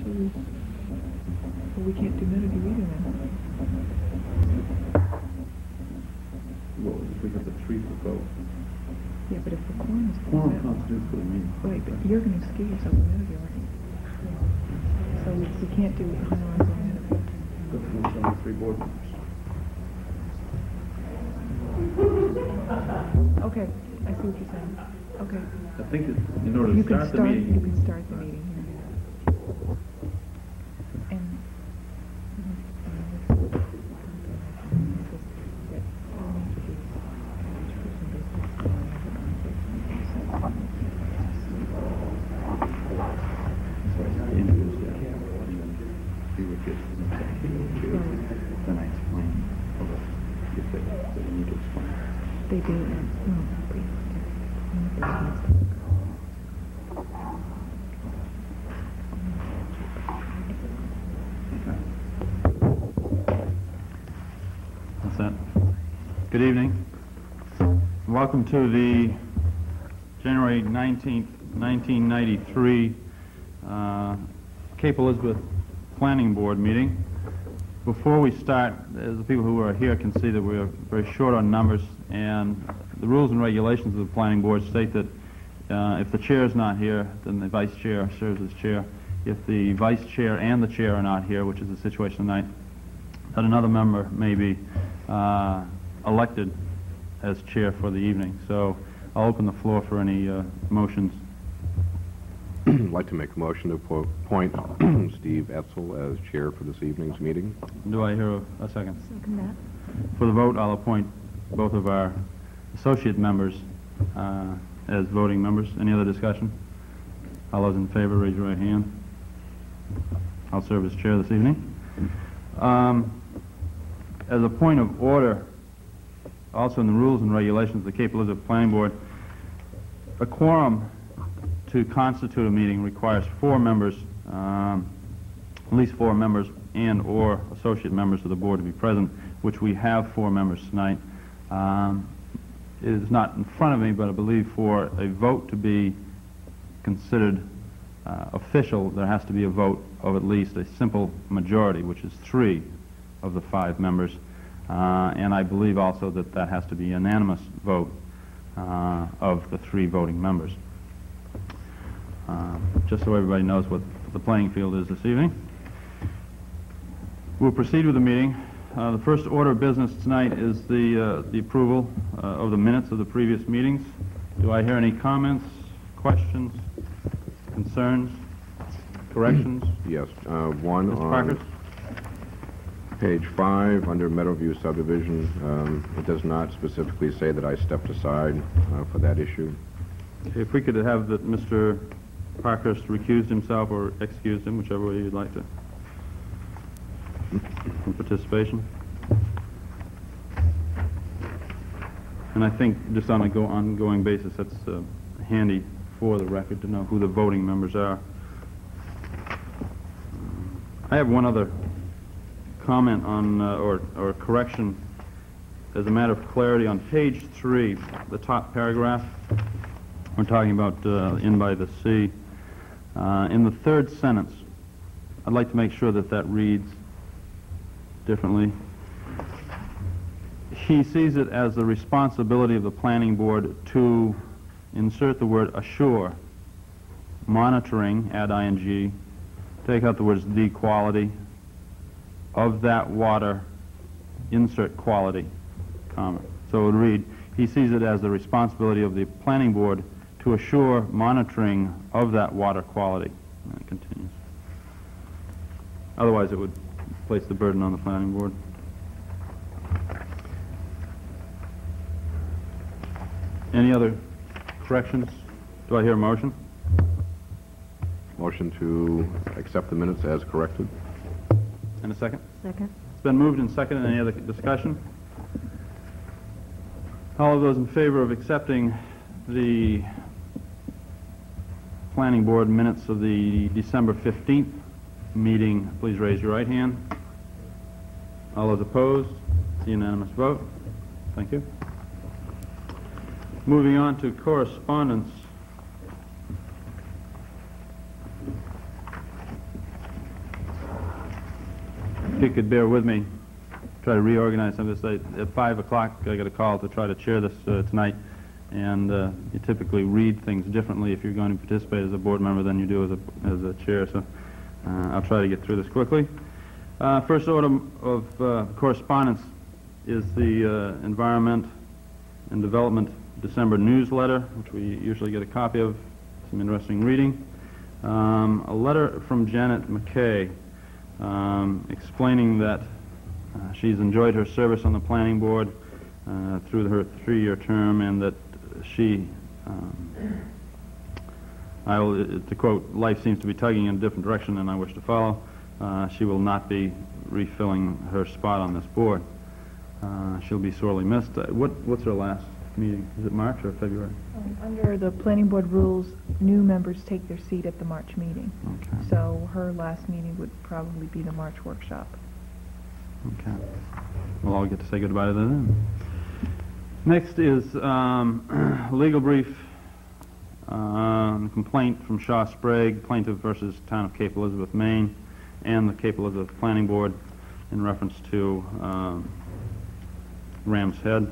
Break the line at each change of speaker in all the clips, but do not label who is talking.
2. Well, we can't do Meadowview either then.
Well, if we have the 3 for both.
Yeah, but if the quorum is
Quorum constitutes for the meeting.
Right, but you're going to excuse yourself from Meadowview, aren't you? So we can't do Highlands or Meadowview.
But there's only 3 board members.
Okay, I see what you're saying. Okay.
I think that in order to start the meeting...
You can start the meeting here. And...
Then I explain if they need to explain.
They do.
What's that? Good evening. Welcome to the January 19th, 1993 Cape Elizabeth Planning Board meeting. Before we start, as the people who are here can see that we are very short on numbers, and the rules and regulations of the Planning Board state that if the chair is not here, then the vice chair serves as chair. If the vice chair and the chair are not here, which is the situation tonight, that another member may be elected as chair for the evening. So I'll open the floor for any motions.
I'd like to make a motion to appoint Steve Etzel as chair for this evening's meeting.
Do I hear a second?
Second that.
For the vote, I'll appoint both of our associate members as voting members. Any other discussion? All those in favor, raise your right hand. I'll serve as chair this evening. As a point of order, also in the rules and regulations of the Cape Elizabeth Planning Board, a quorum to constitute a meeting requires 4 members, at least 4 members and or associate members of the board to be present, which we have 4 members tonight. It is not in front of me, but I believe for a vote to be considered official, there has to be a vote of at least a simple majority, which is 3 of the 5 members. And I believe also that that has to be a unanimous vote of the 3 voting members. Just so everybody knows what the playing field is this evening. We'll proceed with the meeting. The first order of business tonight is the approval of the minutes of the previous meetings. Do I hear any comments, questions, concerns, corrections?
Yes, one
Mr.
on
Parker?
page 5 under Meadowview subdivision. It does not specifically say that I stepped aside for that issue.
If we could have that Mr. Parkhurst recused himself or excused him, whichever way you'd like to, from participation. And I think just on an ongoing basis, that's handy for the record to know who the voting members are. I have one other comment on, or correction as a matter of clarity. On page 3, the top paragraph, we're talking about in by the sea. In the 3rd sentence, I'd like to make sure that that reads differently. He sees it as the responsibility of the planning board to insert the word assure, monitoring, add ing, take out the words the quality of that water, insert quality, comma. So it would read, he sees it as the responsibility of the planning board to assure monitoring of that water quality. And it continues. Otherwise, it would place the burden on the planning board. Any other corrections? Do I hear a motion?
Motion to accept the minutes as corrected.
And a second?
Second.
It's been moved and seconded. Any other discussion? All of those in favor of accepting the planning board minutes of the December 15th meeting, please raise your right hand. All those opposed? It's a unanimous vote. Thank you. Moving on to correspondence. you could bear with me, try to reorganize some of this. At 5 o'clock, I got a call to try to chair this tonight, and you typically read things differently if you're going to participate as a board member than you do as a chair, so I'll try to get through this quickly. First order of correspondence is the Environment and Development December newsletter, which we usually get a copy of. Some interesting reading. A letter from Janet McKay explaining that she's enjoyed her service on the planning board through her 3-year term, and that she, to quote, life seems to be tugging in a different direction than I wish to follow. She will not be refilling her spot on this board. She'll be sorely missed. What's her last meeting? Is it March or February?
Under the planning board rules, new members take their seat at the March meeting.
Okay.
So her last meeting would probably be the March workshop.
Okay. We'll all get to say goodbye to them. Next is legal brief, complaint from Shaw Sprague, plaintiff versus Town of Cape Elizabeth, Maine, and the Cape Elizabeth Planning Board in reference to Ram's Head.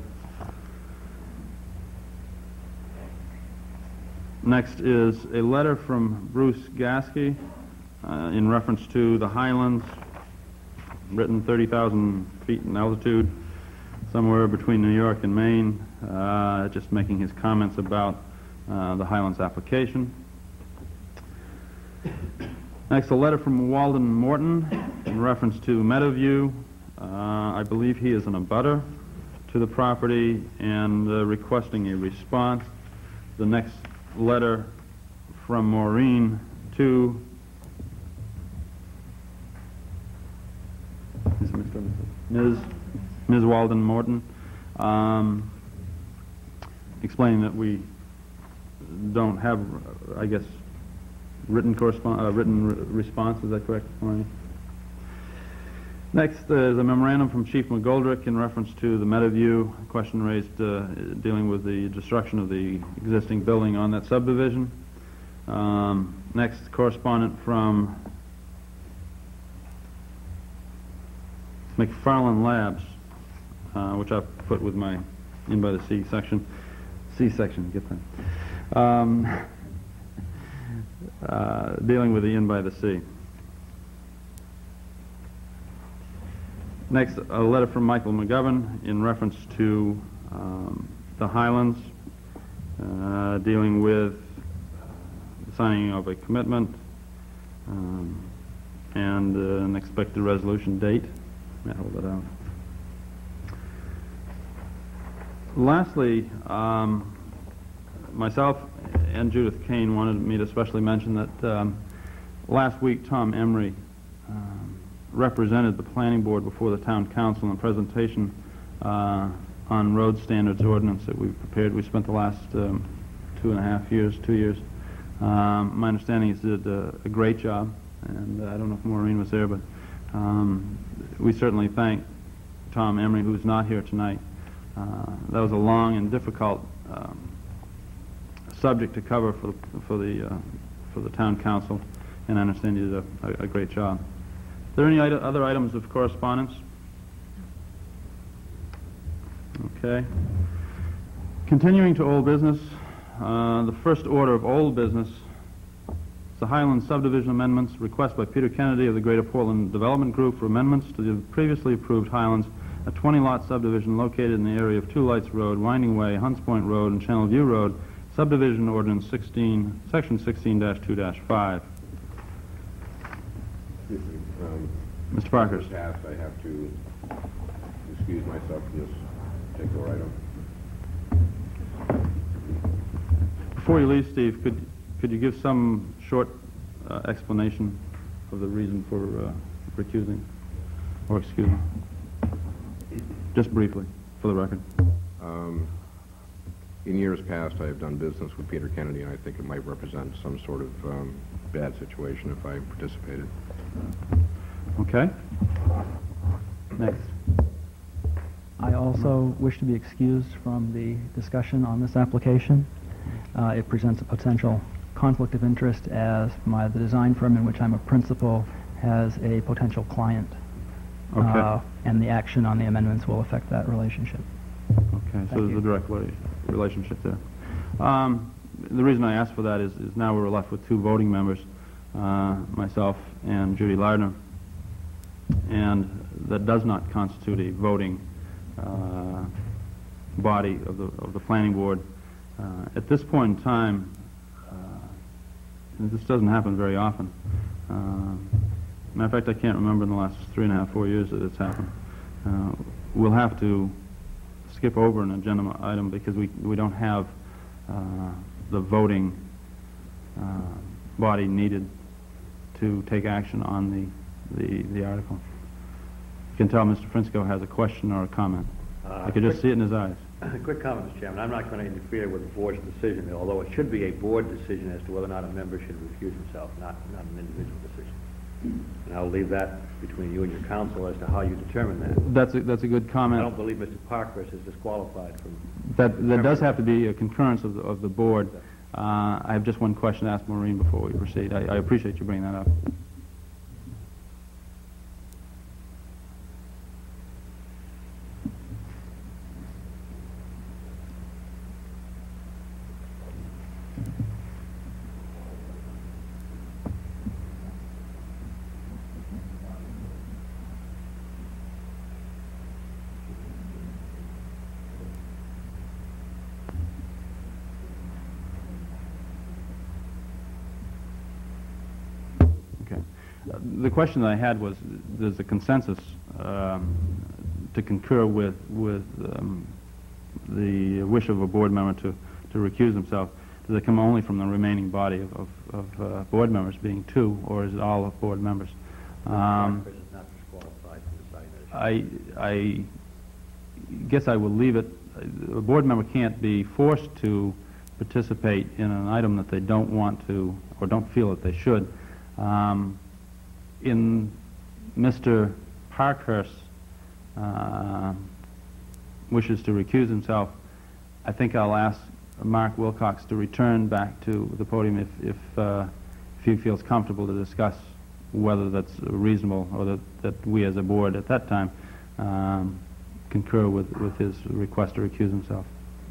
Next is a letter from Bruce Gaskey in reference to the Highlands, written 30,000 feet in altitude, somewhere between New York and Maine, just making his comments about the Highlands application. Next, a letter from Walden Morton in reference to Meadowview. I believe he is an abutter to the property and requesting a response. The next letter from Maureen to Ms. Walden Morton, explaining that we don't have, I guess, written response. Is that correct, Maureen? Next is a memorandum from Chief McGoldrick in reference to the Meadowview question raised dealing with the destruction of the existing building on that subdivision. Next, correspondent from McFarland Labs, which I've put with my In by the Sea section. C-section, get that. Dealing with the In by the Sea. Next, a letter from Michael McGovern in reference to the Highlands, dealing with the signing of a commitment and an expected resolution date. I'll hold that out. Lastly, myself and Judith Kane wanted me to especially mention that last week Tom Emery represented the planning board before the town council in a presentation on road standards ordinance that we've prepared. We spent the last 2 years. My understanding is he did a great job, and I don't know if Maureen was there, but we certainly thank Tom Emery, who's not here tonight. That was a long and difficult subject to cover for the town council, and I understand he did a great job. Are there any other items of correspondence? Okay. Continuing to old business, the first order of old business is the Highlands subdivision amendments, request by Peter Kennedy of the Greater Portland Development Group for amendments to the previously approved Highlands, a 20-lot subdivision located in the area of Two Lights Road, Winding Way, Hunts Point Road, and Channel View Road, subdivision ordinance 16, section 16-2-5. Mr. Parker.
Past, I have to excuse myself from this particular item.
Before you leave, Steve, could you give some short explanation of the reason for recusing, or excuse me? Just briefly, for the record.
In years past, I have done business with Peter Kennedy, and I think it might represent some sort of bad situation if I participated.
Okay. Next.
I also wish to be excused from the discussion on this application. It presents a potential conflict of interest as the design firm in which I'm a principal has a potential client
Okay.
And the action on the amendments will affect that relationship.
Okay, so
Thank
there's
you.
a direct relationship there. The reason I asked for that is now we're left with two voting members, myself and Judy Lardner, and that does not constitute a voting body of the planning board. At this point in time, and this doesn't happen very often. Matter of fact, I can't remember in the last 3.5, 4 years that it's happened. We'll have to skip over an agenda item because we don't have the voting body needed to take action on the article. You can tell Mr. Frinsko has a question or a comment. I could just see it in his eyes.
Quick comment, Mr. Chairman. I'm not going to interfere with the board's decision, although it should be a board decision as to whether or not a member should recuse himself, not an individual decision. And I'll leave that between you and your counsel as to how you determine that.
That's a good
I
comment.
don't believe Mr. Parkhurst is disqualified from...
That does have to be a concurrence of the board. I have just one question to ask Maureen before we proceed. I appreciate you bringing that up. The question that I had was, there's a consensus to concur with the wish of a board member to recuse himself. Does it come only from the remaining body of board members, being two, or is it all of board members?
Parkhurst is not disqualified from deciding that issue.
I guess I will leave it. A board member can't be forced to participate in an item that they don't want to or don't feel that they should. In Mr. Parkhurst's wishes to recuse himself, I think I'll ask Mark Wilcox to return back to the podium if he feels comfortable to discuss whether that's reasonable or that we as a board at that time concur with his request to recuse himself.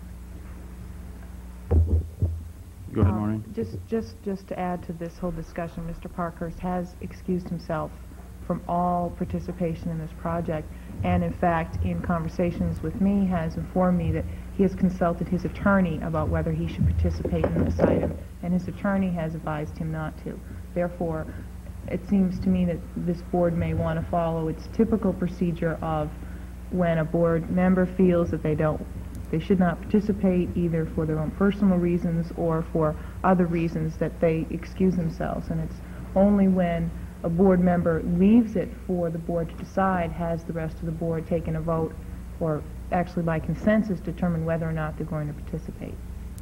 Go ahead, Maureen.
Just to add to this whole discussion, Mr. Parkhurst has excused himself from all participation in this project, and in fact, in conversations with me, has informed me that he has consulted his attorney about whether he should participate in this item, and his attorney has advised him not to. Therefore, it seems to me that this board may want to follow its typical procedure of when a board member feels that they should not participate either for their own personal reasons or for other reasons, that they excuse themselves. And it's only when a board member leaves it for the board to decide has the rest of the board taken a vote, or actually by consensus determine whether or not they're going to participate.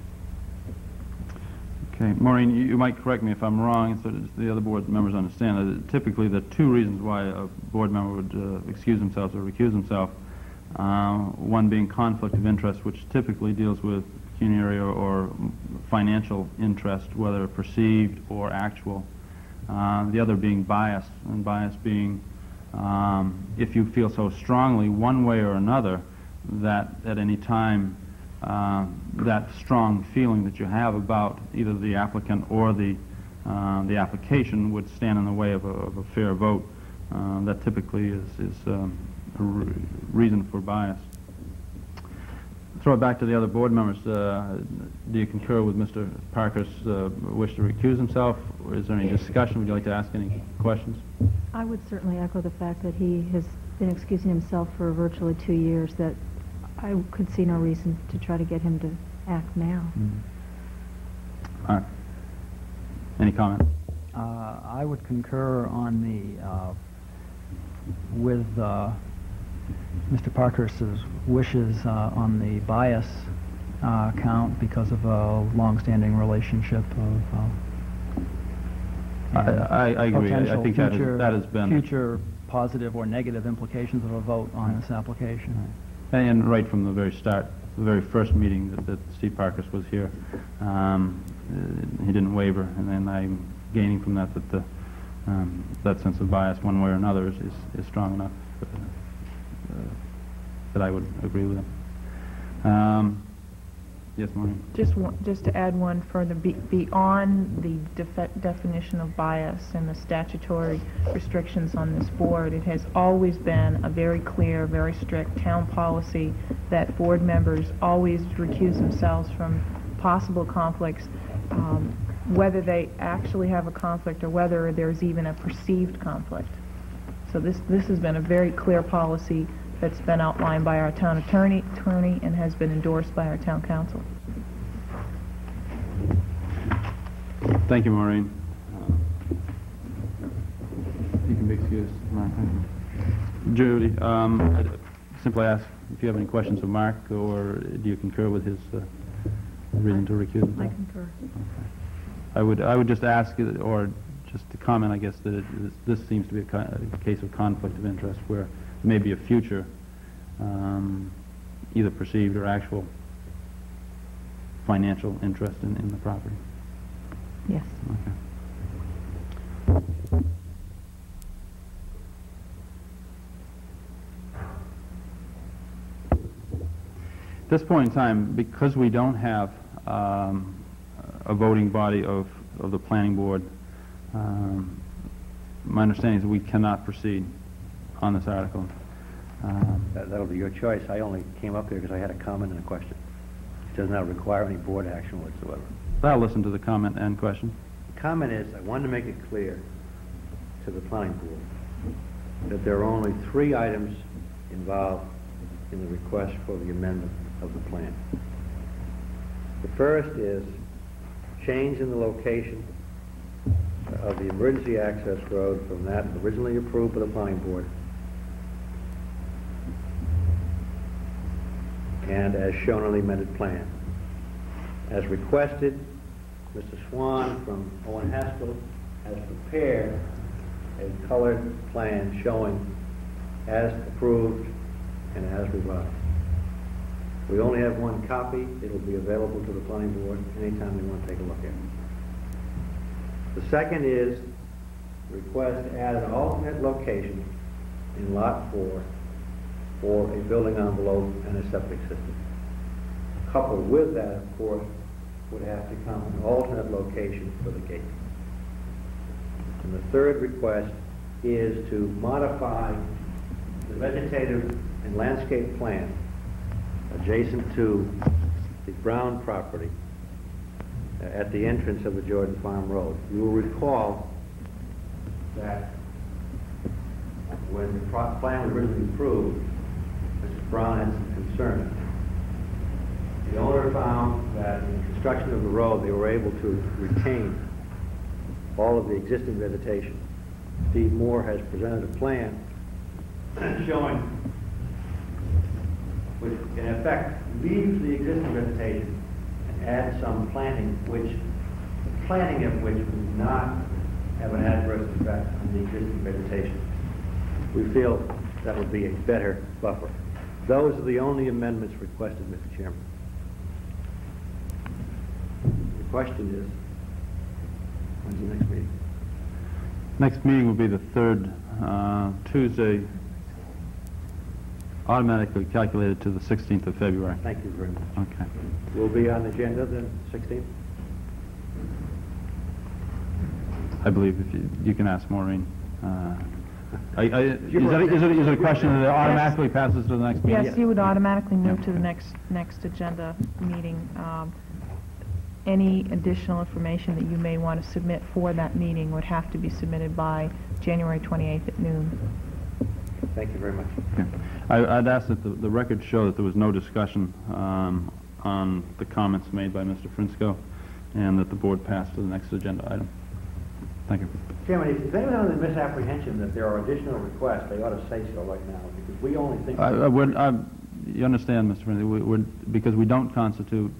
Okay, Maureen, you might correct me if I'm wrong, so that the other board members understand that typically the two reasons why a board member would excuse themselves or recuse himself. One being conflict of interest, which typically deals with pecuniary or financial interest, whether perceived or actual. The other being bias, and bias being if you feel so strongly one way or another that at any time that strong feeling that you have about either the applicant or the application would stand in the way of a fair vote. That typically is a reason for bias. Throw it back to the other board members. Do you concur with Mr. Parker's wish to recuse himself, or is there any discussion? Would you like to ask any questions?
I would certainly echo the fact that he has been excusing himself for virtually 2 years, that I could see no reason to try to get him to act now.
All right. Any comment?
I would concur on the with Mr. Parkhurst's wishes on the bias count because of a long-standing relationship of
I agree. I
potential
think that has been
future positive or negative implications of a vote on this application.
And right from the very start, the very first meeting that Steve Parkhurst was here, he didn't waver, and then I'm gaining from that that sense of bias, one way or another, is strong enough. that I would agree with him. Yes, Maureen?
Just to add one further, beyond the definition of bias and the statutory restrictions on this board, it has always been a very clear, very strict town policy that board members always recuse themselves from possible conflicts, whether they actually have a conflict or whether there's even a perceived conflict. So this has been a very clear policy that's been outlined by our town attorney and has been endorsed by our town council.
Thank you, Maureen. You can be excused, Mark. Thank you. Judy, I'd simply ask if you have any questions of Mark, or do you concur with his reason to recuse himself?
I concur.
I would just ask, or just to comment, I guess, that this seems to be a case of conflict of interest where there may be a future, either perceived or actual financial interest in the property.
Yes.
Okay. At this point in time, because we don't have a voting body of the planning board, my understanding is that we cannot proceed on this article.
That'll be your choice. I only came up here because I had a comment and a question. It does not require any board action whatsoever.
I'll listen to the comment and question.
The comment is, I wanted to make it clear to the planning board that there are only 3 items involved in the request for the amendment of the plan. The first is change in the location of the emergency access road from that originally approved by the planning board and as shown on the amended plan. As requested, Mr. Swan from Owen Haskell has prepared a colored plan showing as approved and as revised. We only have one copy. It'll be available to the planning board anytime they want to take a look at it. The second is request to add an alternate location in Lot 4 for a building envelope and a septic system. Coupled with that, of course, would have to come an alternate location for the gate. And the third request is to modify the vegetative and landscape plan adjacent to the Brown property at the entrance of the Jordan Farm Road. You will recall that when the plan was originally approved, Mrs. Brown had some concerns. The owner found that in the construction of the road, they were able to retain all of the existing vegetation. Steve Moore has presented a plan showing, which in effect leaves the existing vegetation and adds some planting, which the planting of which would not have an adverse effect on the existing vegetation. We feel that would be a better buffer. Those are the only amendments requested, Mr. Chairman. The question is, when's the next meeting?
Next meeting will be the third Tuesday, automatically calculated to the 16th of February.
Thank you very much.
Okay.
We'll be on the agenda then, 16th?
I believe if you can ask Maureen. Is it a question that automatically passes to the next meeting?
Yes, you would automatically move
Yeah.
to the next agenda meeting. Any additional information that you may want to submit for that meeting would have to be submitted by January 28th at noon.
Thank you very much.
Okay. I'd ask that the record show that there was no discussion on the comments made by Mr. Frisco, and that the board passed to the next agenda item. Thank you.
Chairman, if anyone under the misapprehension that there are additional requests, they ought to say so right now, because we only think...
You understand, Mr. Frisco, because we don't constitute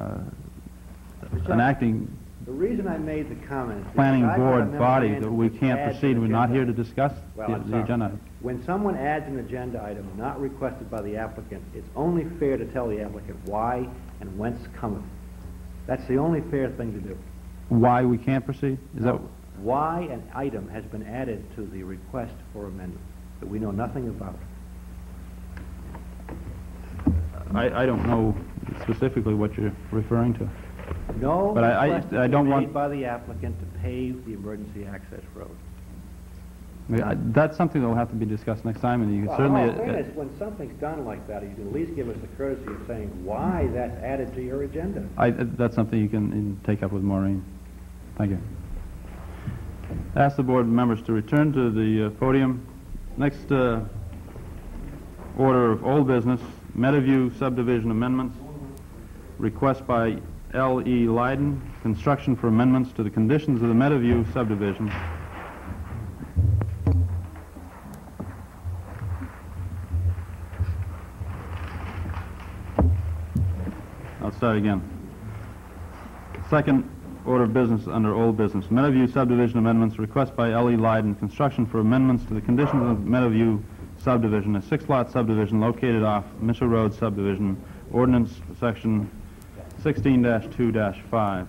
an acting
The reason I made the comment is
planning
because I've got a
board body that
memorandum
we
which
can't
adds
proceed.
an
We're not
agenda
here to
item.
discuss
Well,
the
I'm sorry.
agenda item.
When someone adds an agenda item not requested by the applicant, it's only fair to tell the applicant why and whence cometh. That's the only fair thing to do.
Why we can't proceed? Is that...
Why an item has been added to the request for amendment. that we know nothing about?
I don't know specifically what you're referring to.
No
But I
request has
don't
been
want-
made by the applicant to pave the emergency access road.
That's something that will have to be discussed next time, and you can
Well,
certainly...
in all fairness, when something's done like that, you can at least give us the courtesy of saying why that's added to your agenda.
That's something you can take up with Maureen. Thank you. Ask the board members to return to the podium. Next order of old business, Meadowview subdivision amendments. Request by L.E. Leiden, construction for amendments to the conditions of the Meadowview subdivision. I'll start again. Second order of business under old business. Meadowview subdivision amendments. Request by L.E. Leiden, construction for amendments to the conditions of Meadowview subdivision, a 6-lot subdivision located off Mitchell Road subdivision, ordinance section 16-2-5.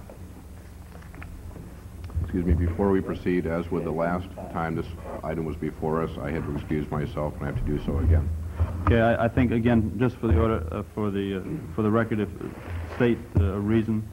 Excuse me, before we proceed, as with the last time this item was before us, I had to excuse myself, and I have to do so again.
Okay, I think again, just for the order, for the record, if state a reason.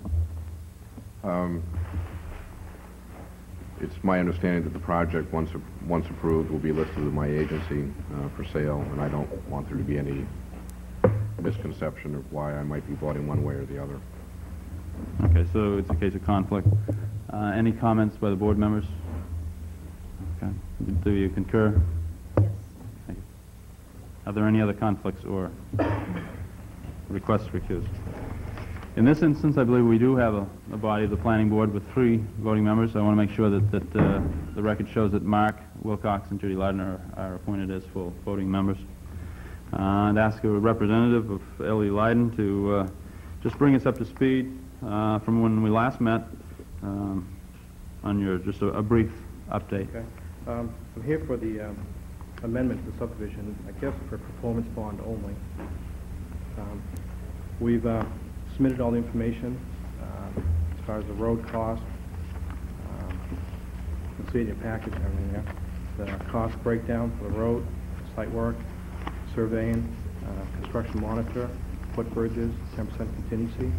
It's my understanding that the project, once approved, will be listed with my agency for sale, and I don't want there to be any misconception of why I might be voting one way or the other.
Okay, so it's a case of conflict. Any comments by the board members? Okay, do you concur?
Yes.
Thank you. Are there any other conflicts or requests to recuse? In this instance, I believe we do have a body of the planning board with 3 voting members. I want to make sure that the record shows that Mark Wilcox and Judy Leiden are appointed as full voting members. And ask a representative of L.E. Leiden to just bring us up to speed from when we last met on your, just a brief update.
Okay. I'm here for the amendment to the subdivision, I guess for performance bond only. We've submitted all the information as far as the road cost. You can see it in your package, everything there. The cost breakdown for the road, site work, surveying, construction monitor, footbridges, 10% contingency.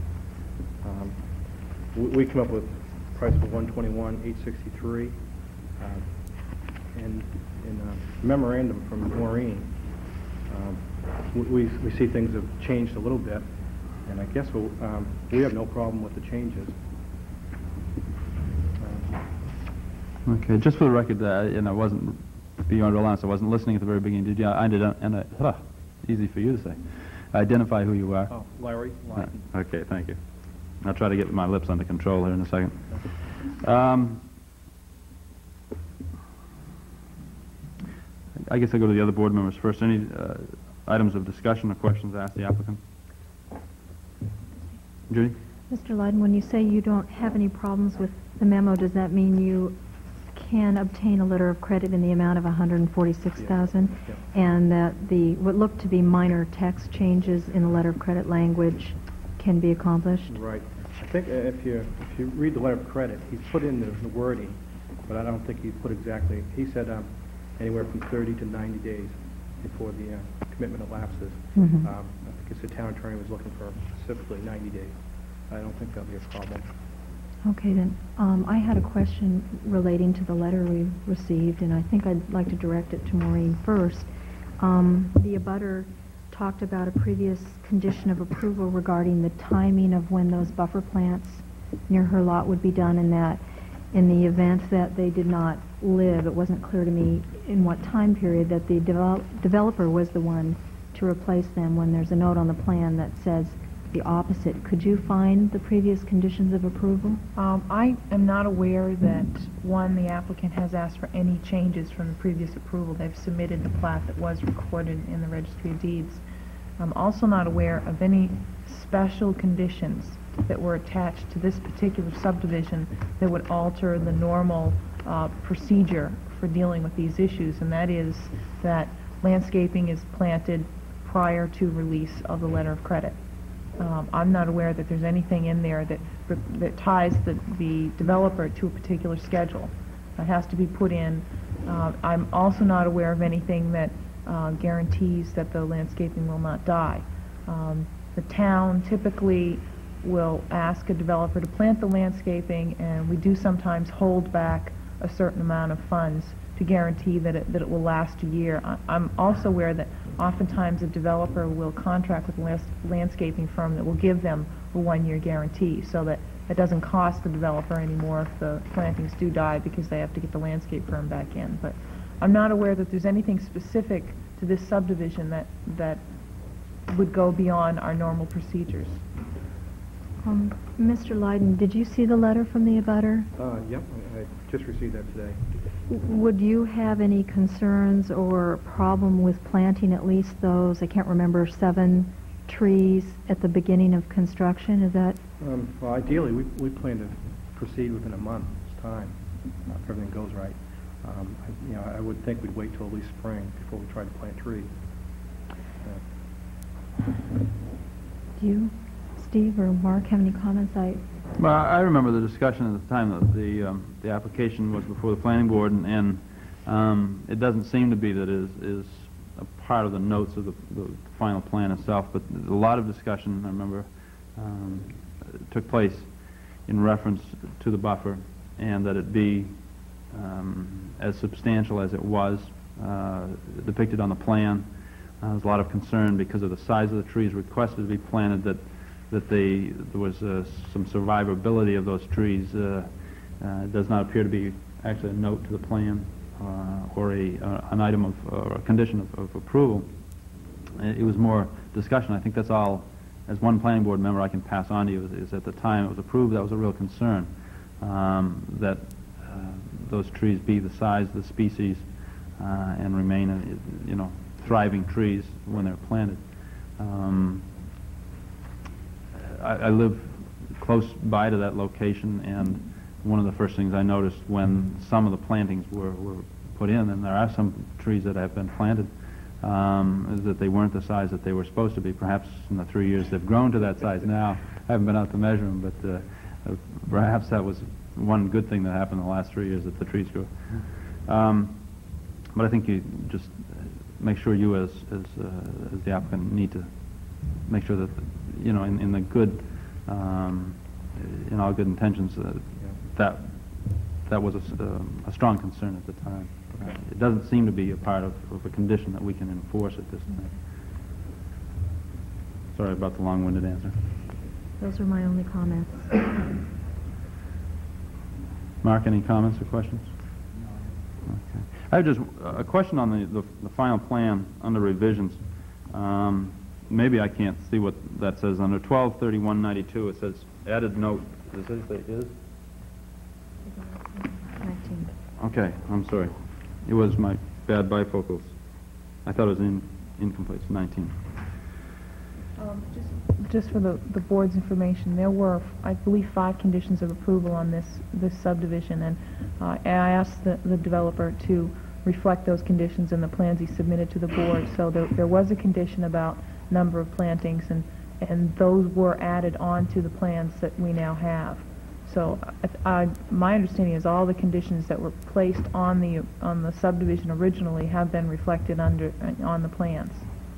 We come up with a price of $121,863. And in a memorandum from Maureen, we see things have changed a little bit, and I guess we have no problem with the changes.
Okay, just for the record, and I wasn't, beyond all honest, I wasn't listening at the very beginning. Did you, easy for you to say, identify who you are?
Oh, Larry Leiden.
Okay, thank you. I'll try to get my lips under control here in a second. I guess I'll go to the other board members first. Any items of discussion or questions to ask the applicant? Judy?
Mr. Leiden, when you say you don't have any problems with the memo, does that mean you can obtain a letter of credit in the amount of $146,000,
Yeah.
and that what looked to be minor text changes in the letter of credit language can be accomplished?
Right. I think if you read the letter of credit, he's put in the wording, but I don't think he put exactly. He said anywhere from 30 to 90 days before the commitment elapses.
Mhm.
I think it's the town attorney was looking for specifically 90 days. I don't think that'll be a problem.
Okay, then. I had a question relating to the letter we received, and I think I'd like to direct it to Maureen first. The abutter talked about a previous condition of approval regarding the timing of when those buffer plants near her lot would be done, and that in the event that they did not live, it wasn't clear to me in what time period, that the developer was the one to replace them, when there's a note on the plan that says the opposite. Could you find the previous conditions of approval?
I am not aware that, one, the applicant has asked for any changes from the previous approval. They've submitted the plat that was recorded in the Registry of Deeds. I'm also not aware of any special conditions that were attached to this particular subdivision that would alter the normal procedure for dealing with these issues, and that is that landscaping is planted prior to release of the letter of credit. I'm not aware that there's anything in there that ties the developer to a particular schedule. It has to be put in I'm also not aware of anything that guarantees that the landscaping will not die. The town typically will ask a developer to plant the landscaping, and we do sometimes hold back a certain amount of funds to guarantee that it will last a year. I'm also aware that oftentimes a developer will contract with a landscaping firm that will give them a one-year guarantee, so that it doesn't cost the developer anymore if the plantings do die because they have to get the landscape firm back in. But I'm not aware that there's anything specific to this subdivision that would go beyond our normal procedures.
Mr. Lydon, did you see the letter from the abutter?
Yep, I just received that today.
Would you have any concerns or problem with planting at least those, I can't remember, 7 trees at the beginning of construction? Is that?
Well, ideally, we plan to proceed within a month's time, if everything goes right. I would think we'd wait till at least spring before we try to plant trees.
Do you, Steve or Mark, have any comments?
Well, I remember the discussion at the time that the application was before the planning board, and it doesn't seem to be that it is a part of the notes of the final plan itself, but a lot of discussion, I remember, took place in reference to the buffer, and that it be as substantial as it was depicted on the plan. There was a lot of concern because of the size of the trees requested to be planted, that there was some survivability of those trees. It does not appear to be actually a note to the plan or an item of or a condition of approval. It was more discussion. I think that's all, as one planning board member, I can pass on to you, is at the time it was approved, that was a real concern, that those trees be the size of the species and remain, thriving trees when they're planted. I live close by to that location, and one of the first things I noticed when some of the plantings were put in, and there are some trees that have been planted, is that they weren't the size that they were supposed to be. Perhaps in the 3 years they've grown to that size now. I haven't been out to measure them, but perhaps that was one good thing that happened in the last 3 years, that the trees grew. But I think you just make sure you, as the applicant, need to make sure that, in the good, in all good intentions, that was a strong concern at the time.
Okay.
It doesn't seem to be a part of a condition that we can enforce at this time. Sorry about the long-winded answer.
Those are my only comments.
Mark, any comments or questions? Okay. I have just a question on the final plan under revisions. Maybe I can't see what that says. Under 123192, it says added note. Does it say is?
19.
Okay, I'm sorry. It was my bad bifocals. I thought it was incomplete. It's 19.
Just for the board's information, there were, I believe, 5 conditions of approval on this subdivision, and I asked the developer to reflect those conditions in the plans he submitted to the board. So there was a condition about number of plantings, and those were added on to the plans that we now have. So my understanding is all the conditions that were placed on the subdivision originally have been reflected on the plans.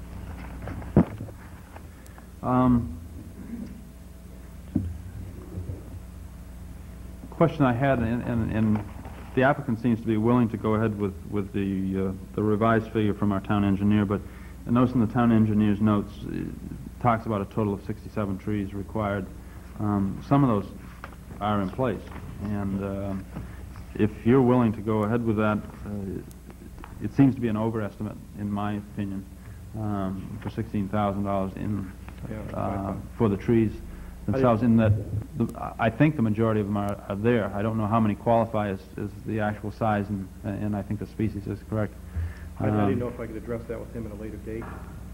Question I had, and the applicant seems to be willing to go ahead with the revised figure from our town engineer, but I notice in the town engineer's notes, it talks about a total of 67 trees required. Some of those are in place, and if you're willing to go ahead with that, it seems to be an overestimate, in my opinion, for $16,000 for the trees themselves. In that, I think the majority of them are there. I don't know how many qualify as the actual size, and I think the species is correct.
I didn't know if I could address that with him at a later date,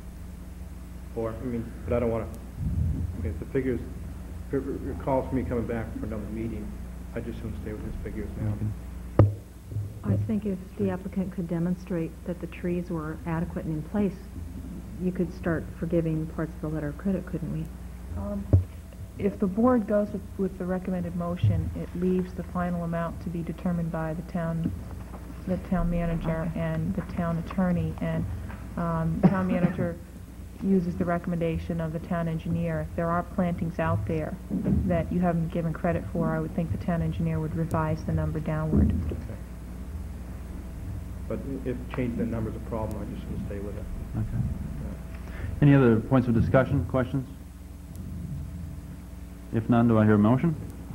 but I don't want to. If the figures, if it calls for me coming back for another meeting, I just assume stay with his figures now.
I think if the applicant could demonstrate that the trees were adequate and in place, you could start forgiving parts of the letter of credit, couldn't we?
If the board goes with the recommended motion, it leaves the final amount to be determined by the town the town manager and the town attorney, and town manager uses the recommendation of the town engineer. If there are plantings out there that you haven't given credit for, I would think the town engineer would revise the number downward.
Okay. But if changing the number is a problem, I just want to stay with it.
Okay. Any other points of discussion, questions? If none, do I hear a motion?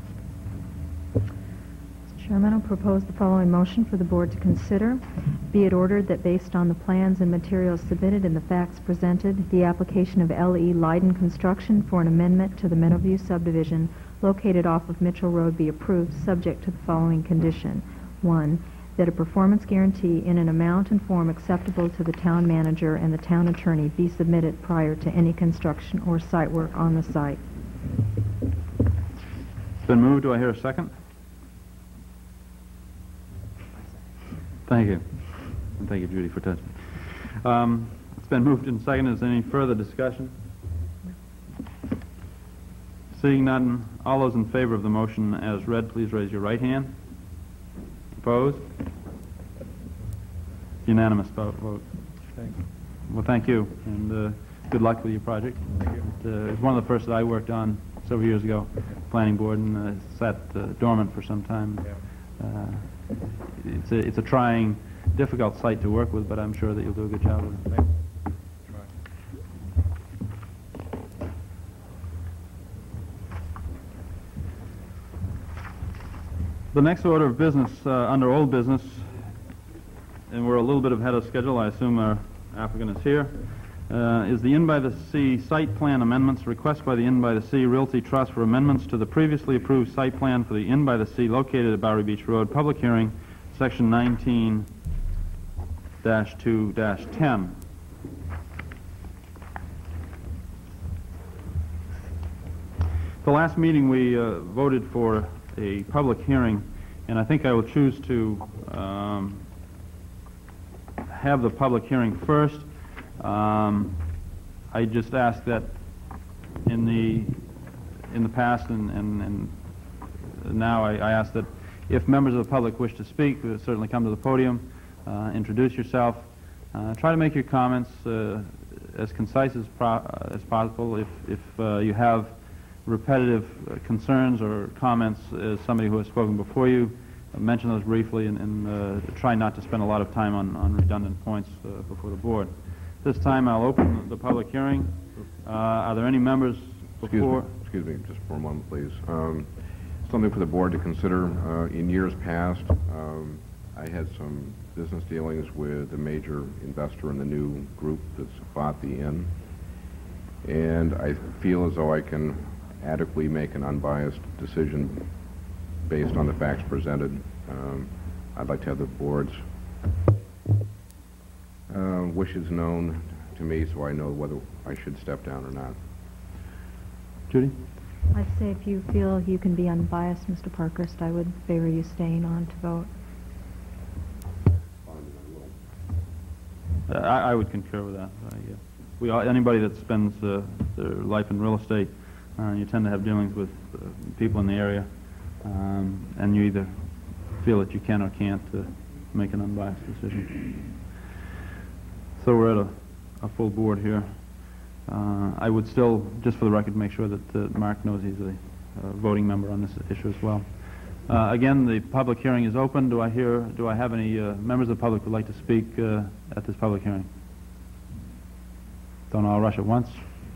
Mr. Chairman, I'll propose the following motion for the board to consider. Be it ordered that based on the plans and materials submitted and the facts presented, the application of L.E. Leiden Construction for an amendment to the Meadowview subdivision located off of Mitchell Road be approved, subject to the following condition. 1, that a performance guarantee in an amount and form acceptable to the town manager and the town attorney be submitted prior to any construction or site work on the site.
It's been moved. Do I hear a second? Thank you. And thank you, Judy, for testing. It's been moved and seconded. Is there any further discussion? Seeing none, all those in favor of the motion as read, please raise your right hand. Opposed? Unanimous vote. Well, thank you, and good luck with your project.
Thank you.
It's one of the first that I worked on several years ago, planning board, and sat dormant for some time.
Yeah.
It's a trying, difficult site to work with, but I'm sure that you'll do a good job with it.
Thank you.
The next order of business, under old business, and we're a little bit ahead of schedule, I assume our applicant is here, is the Inn by the Sea site plan amendments. Request by the Inn by the Sea Realty Trust for amendments to the previously approved site plan for the Inn by the Sea located at Bowery Beach Road. Public hearing, section 19-2-10. The last meeting we voted for a public hearing, and I think I will choose to have the public hearing first. I just ask that in the past and now I ask that if members of the public wish to speak, certainly come to the podium, introduce yourself, try to make your comments as concise as possible. If you have repetitive concerns or comments as somebody who has spoken before you, mention those briefly and try not to spend a lot of time on redundant points before the board. This time I'll open the public hearing. Are there any members before?
Excuse me, just for a moment, please. Something for the board to consider. In years past, I had some business dealings with a major investor in the new group that's bought the inn, and I feel as though I can adequately make an unbiased decision based on the facts presented. I'd like to have the board's wishes known to me so I know whether I should step down or not.
Judy?
I'd say if you feel you can be unbiased, Mr. Parkhurst, I would favor you staying on to vote.
I would concur with that. Anybody that spends their life in real estate, you tend to have dealings with people in the area, and you either feel that you can or can't make an unbiased decision. So we're at a full board here. I would still, just for the record, make sure that Mark knows he's a voting member on this issue as well. Again, the public hearing is open. Do I have any members of the public who would like to speak at this public hearing? Don't all rush at once.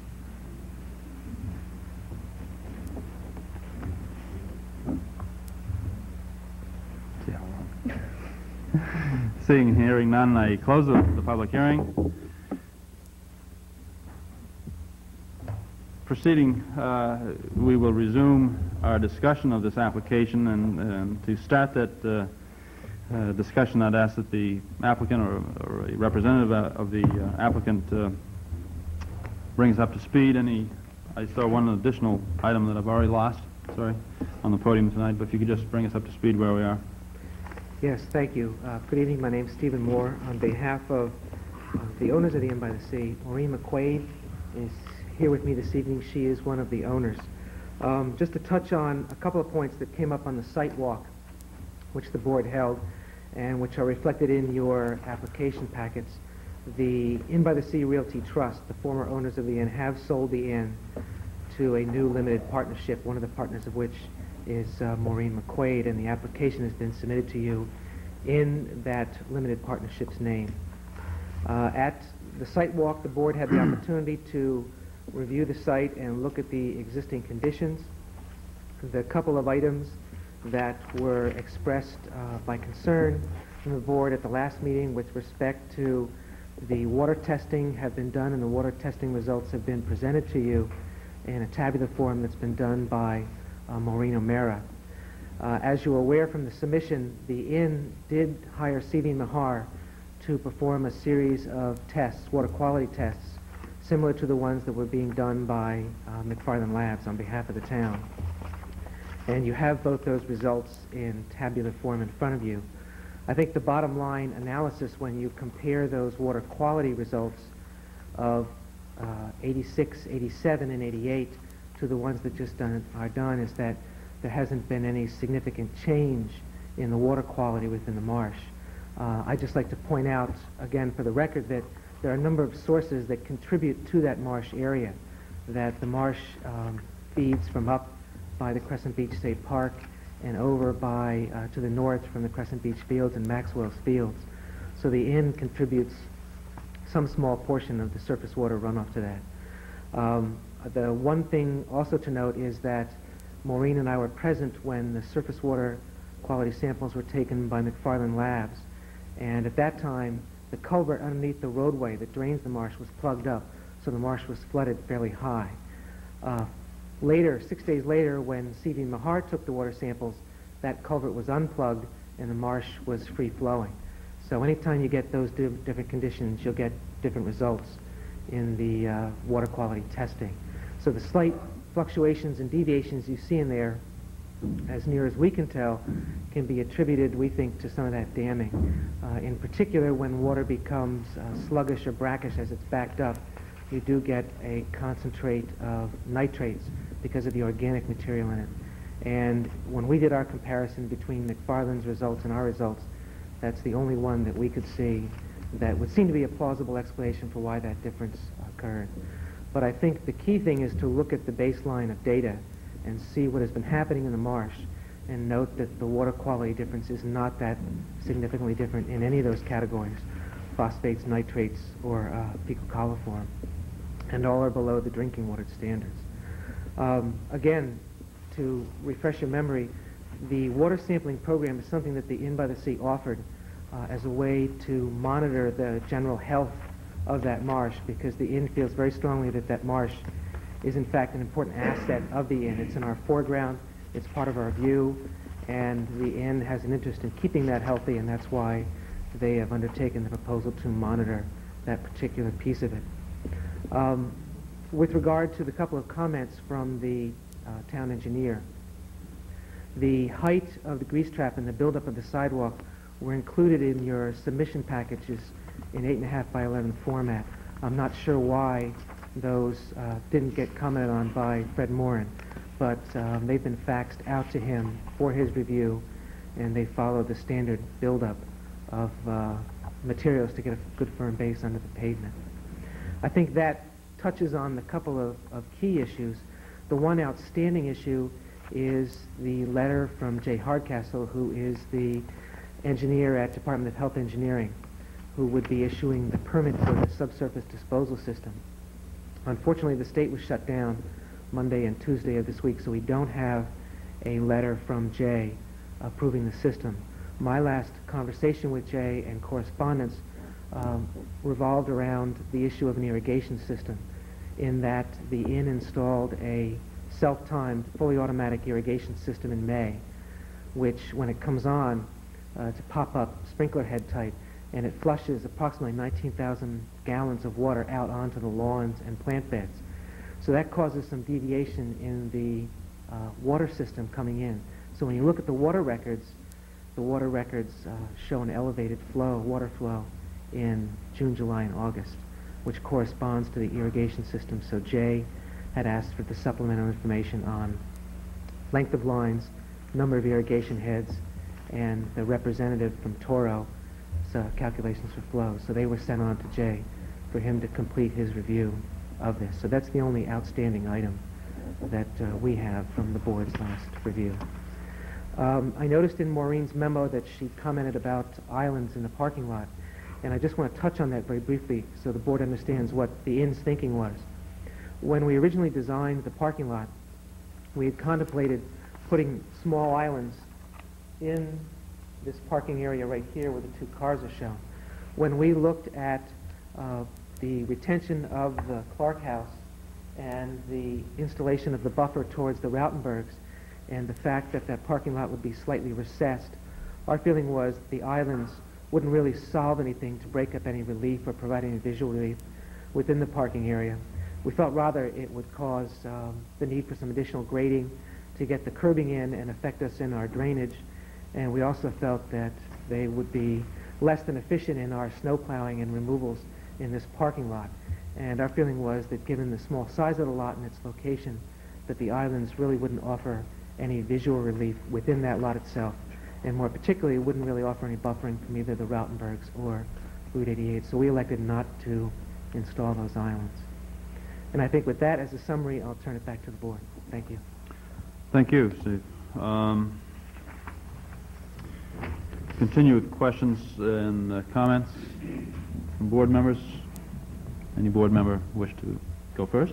Seeing and hearing none, I close the public hearing. Proceeding, we will resume our discussion of this application, and to start that discussion, I'd ask that the applicant or a representative of the applicant bring us up to speed. I saw one additional item that I've already lost, sorry, on the podium tonight, but if you could just bring us up to speed where we are.
Yes, thank you. Good evening. My name is Stephen Moore. On behalf of the owners of the Inn by the Sea, Maureen McQuaid is here with me this evening. She is one of the owners. Just to touch on a couple of points that came up on the site walk, which the board held. and which are reflected in your application packets. The Inn by the Sea Realty Trust, the former owners of the inn, have sold the inn to a new limited partnership, one of the partners of which is Maureen McQuaid, and the application has been submitted to you in that limited partnership's name. At the site walk, the board had the opportunity to review the site and look at the existing conditions. The couple of items that were expressed by concern from the board at the last meeting with respect to the water testing have been done, and the water testing results have been presented to you in a tabular form that's been done by Maureen O'Mara. As you are aware from the submission, the inn did hire C.V. Mahar to perform a series of tests, water quality tests, similar to the ones that were being done by McFarland Labs on behalf of the town. And you have both those results in tabular form in front of you. I think the bottom line analysis when you compare those water quality results of 86, 87, and 88 to the ones that just are done is that there hasn't been any significant change in the water quality within the marsh. I'd just like to point out, again for the record, that there are a number of sources that contribute to that marsh area, that the marsh feeds from up by the Crescent Beach State Park and over by to the north from the Crescent Beach Fields and Maxwell's Fields. So the inn contributes some small portion of the surface water runoff to that. The one thing also to note is that Maureen and I were present when the surface water quality samples were taken by McFarland Labs, and at that time the culvert underneath the roadway that drains the marsh was plugged up, so the marsh was flooded fairly high. Later, 6 days later, when C.V. Mahar took the water samples, that culvert was unplugged and the marsh was free-flowing. So anytime you get those different conditions, you'll get different results in the water quality testing. So the slight fluctuations and deviations you see in there, as near as we can tell, can be attributed, we think, to some of that damming. In particular, when water becomes sluggish or brackish as it's backed up, you do get a concentrate of nitrates because of the organic material in it. And when we did our comparison between McFarland's results and our results, that's the only one that we could see that would seem to be a plausible explanation for why that difference occurred. But I think the key thing is to look at the baseline of data and see what has been happening in the marsh and note that the water quality difference is not that significantly different in any of those categories, phosphates, nitrates, or fecal coliform, and all are below the drinking water standards. Again, to refresh your memory, the water sampling program is something that the Inn by the Sea offered as a way to monitor the general health of that marsh, because the inn feels very strongly that that marsh is in fact an important asset of the inn. It's in our foreground, it's part of our view, and the inn has an interest in keeping that healthy, and that's why they have undertaken the proposal to monitor that particular piece of it. With regard to the couple of comments from the town engineer, the height of the grease trap and the buildup of the sidewalk were included in your submission packages in 8.5 by 11 format. I'm not sure why those didn't get commented on by Fred Morin, but they've been faxed out to him for his review, and they follow the standard buildup of materials to get a good firm base under the pavement. I think that touches on the couple of key issues. The one outstanding issue is the letter from Jay Hardcastle, who is the engineer at Department of Health Engineering, who would be issuing the permit for the subsurface disposal system. Unfortunately, the state was shut down Monday and Tuesday of this week, so we don't have a letter from Jay approving the system. My last conversation with Jay and correspondence revolved around the issue of an irrigation system, in that the inn installed a self-timed, fully automatic irrigation system in May, which, when it comes on, it's a pop-up sprinkler head type, and it flushes approximately 19,000 gallons of water out onto the lawns and plant beds. So that causes some deviation in the water system coming in. So when you look at the water records show an elevated water flow in June, July, and August, which corresponds to the irrigation system. So Jay had asked for the supplemental information on length of lines, number of irrigation heads, and the representative from Toro's calculations for flow. So they were sent on to Jay for him to complete his review of this. So that's the only outstanding item that we have from the board's last review. I noticed in Maureen's memo that she commented about islands in the parking lot, and I just want to touch on that very briefly so the board understands what the inn's thinking was. When we originally designed the parking lot, we had contemplated putting small islands in this parking area right here where the two cars are shown. When we looked at the retention of the Clark House and the installation of the buffer towards the Rautenbergs and the fact that that parking lot would be slightly recessed, our feeling was the islands wouldn't really solve anything to break up any relief or provide any visual relief within the parking area. We felt rather it would cause the need for some additional grading to get the curbing in and affect us in our drainage, and we also felt that they would be less than efficient in our snow plowing and removals in this parking lot. And our feeling was that given the small size of the lot and its location, that the islands really wouldn't offer any visual relief within that lot itself, and more particularly wouldn't really offer any buffering from either the Rautenbergs or Route 88. So we elected not to install those islands. And I think with that as a summary, I'll turn it back to the board. Thank you.
Thank you, Steve. Continue with questions and comments from board members. Any board member wish to go first?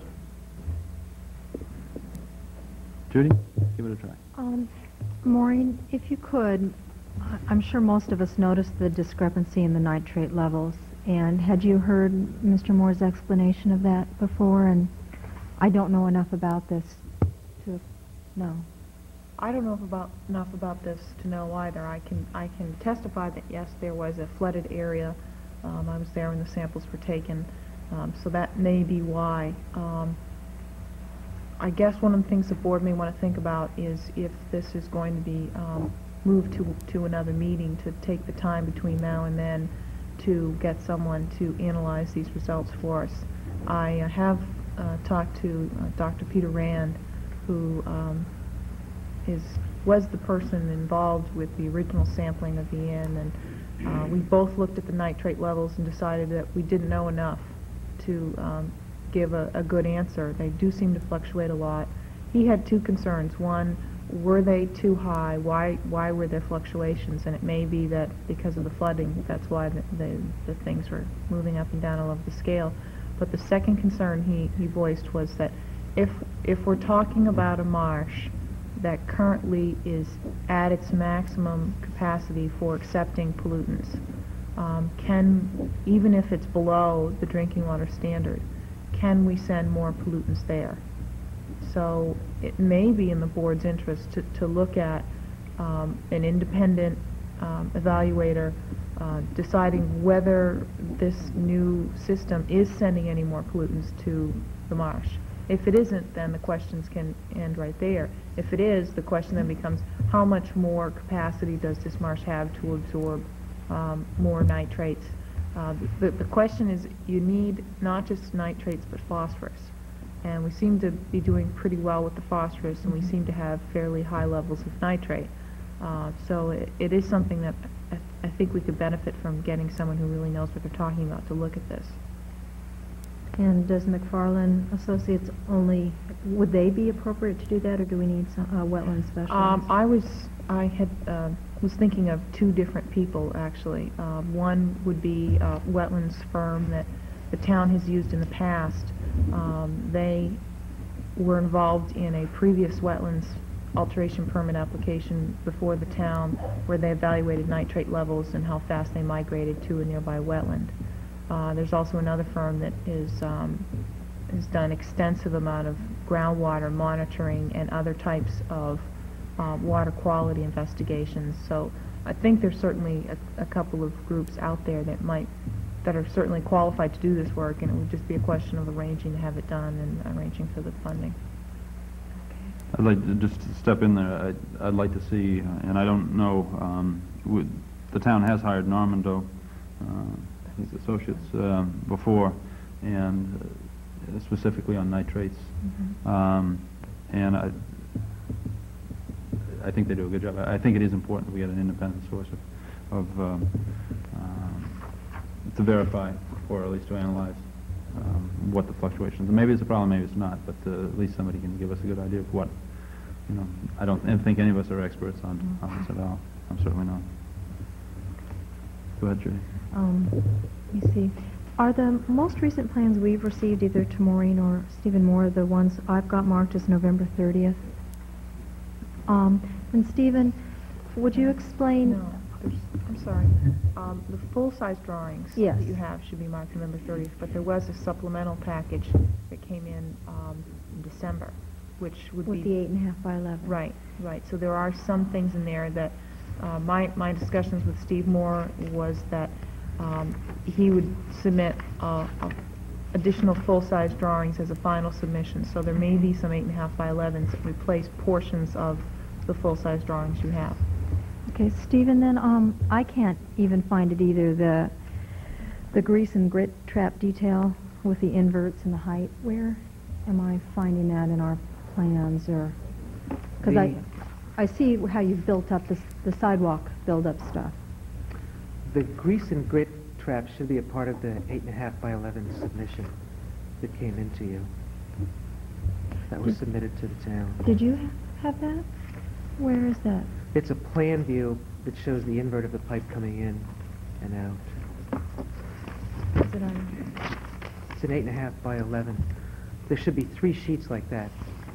Judy, give it a try.
Maureen, if you could, I'm sure most of us noticed the discrepancy in the nitrate levels. And had you heard Mr. Moore's explanation of that before? And I don't know enough about this to know.
I don't know enough about this to know either. I can testify that yes, there was a flooded area. I was there when the samples were taken, so that may be why. I guess one of the things the board may want to think about is if this is going to be moved to another meeting, to take the time between now and then to get someone to analyze these results for us. I have talked to Dr. Peter Rand, who was the person involved with the original sampling of the inn, and we both looked at the nitrate levels and decided that we didn't know enough to give a good answer. They do seem to fluctuate a lot. He had two concerns. One, were they too high? Why were there fluctuations? And it may be that because of the flooding, that's why the things were moving up and down all over the scale. But the second concern he voiced was that if we're talking about a marsh that currently is at its maximum capacity for accepting pollutants, even if it's below the drinking water standard, can we send more pollutants there? So it may be in the board's interest to look at an independent evaluator deciding whether this new system is sending any more pollutants to the marsh. If it isn't, then the questions can end right there. If it is, the question then becomes how much more capacity does this marsh have to absorb more nitrates? The question is, you need not just nitrates but phosphorus. And we seem to be doing pretty well with the phosphorus, and we seem to have fairly high levels of nitrate. So it is something that I think we could benefit from getting someone who really knows what they're talking about to look at this.
And does McFarland Associates only, would they be appropriate to do that, or do we need some wetland specialists?
I was thinking of two different people, actually. One would be a wetlands firm that the town has used in the past. They were involved in a previous wetlands alteration permit application before the town, where they evaluated nitrate levels and how fast they migrated to a nearby wetland. There's also another firm that has done extensive amount of groundwater monitoring and other types of water quality investigations. So I think there's certainly a couple of groups out there that are certainly qualified to do this work, and it would just be a question of arranging to have it done and arranging for the funding.
I'd like to just step in there. I'd like to see, and I don't know, the town has hired Normando, his associates, before, and specifically on nitrates. And I think they do a good job. I think it is important that we get an independent source to verify, or at least to analyze what the fluctuations. Maybe it's a problem, maybe it's not, but at least somebody can give us a good idea of what. I don't think any of us are experts on this at all. I'm certainly not. Go ahead, Judy.
Let me see. Are the most recent plans we've received, either to Maureen or Stephen Moore, the ones I've got marked as November 30th? And Stephen, would you explain?
No, I'm sorry. The full-size drawings
Yes.
that you have should be marked November 30th, but there was a supplemental package that came in December, which would
With
be...
the 8.5 by 11.
Right. So there are some things in there that my discussions with Steve Moore was that he would submit additional full-size drawings as a final submission. So there may be some 8.5 by 11s that replace portions of the full-size drawings you have.
Okay, Stephen, then I can't even find it either, the grease and grit trap detail with the inverts and the height. Where am I finding that in our plans? Or because I see how you've built up the sidewalk build-up stuff.
The grease and grit trap should be a part of the 8.5 by 11 submission that came into you. That was submitted to the town.
Did you have that? Where is that?
It's a plan view that shows the invert of the pipe coming in and out.
Is it on?
It's an 8.5 by 11. There should be 3 sheets like that.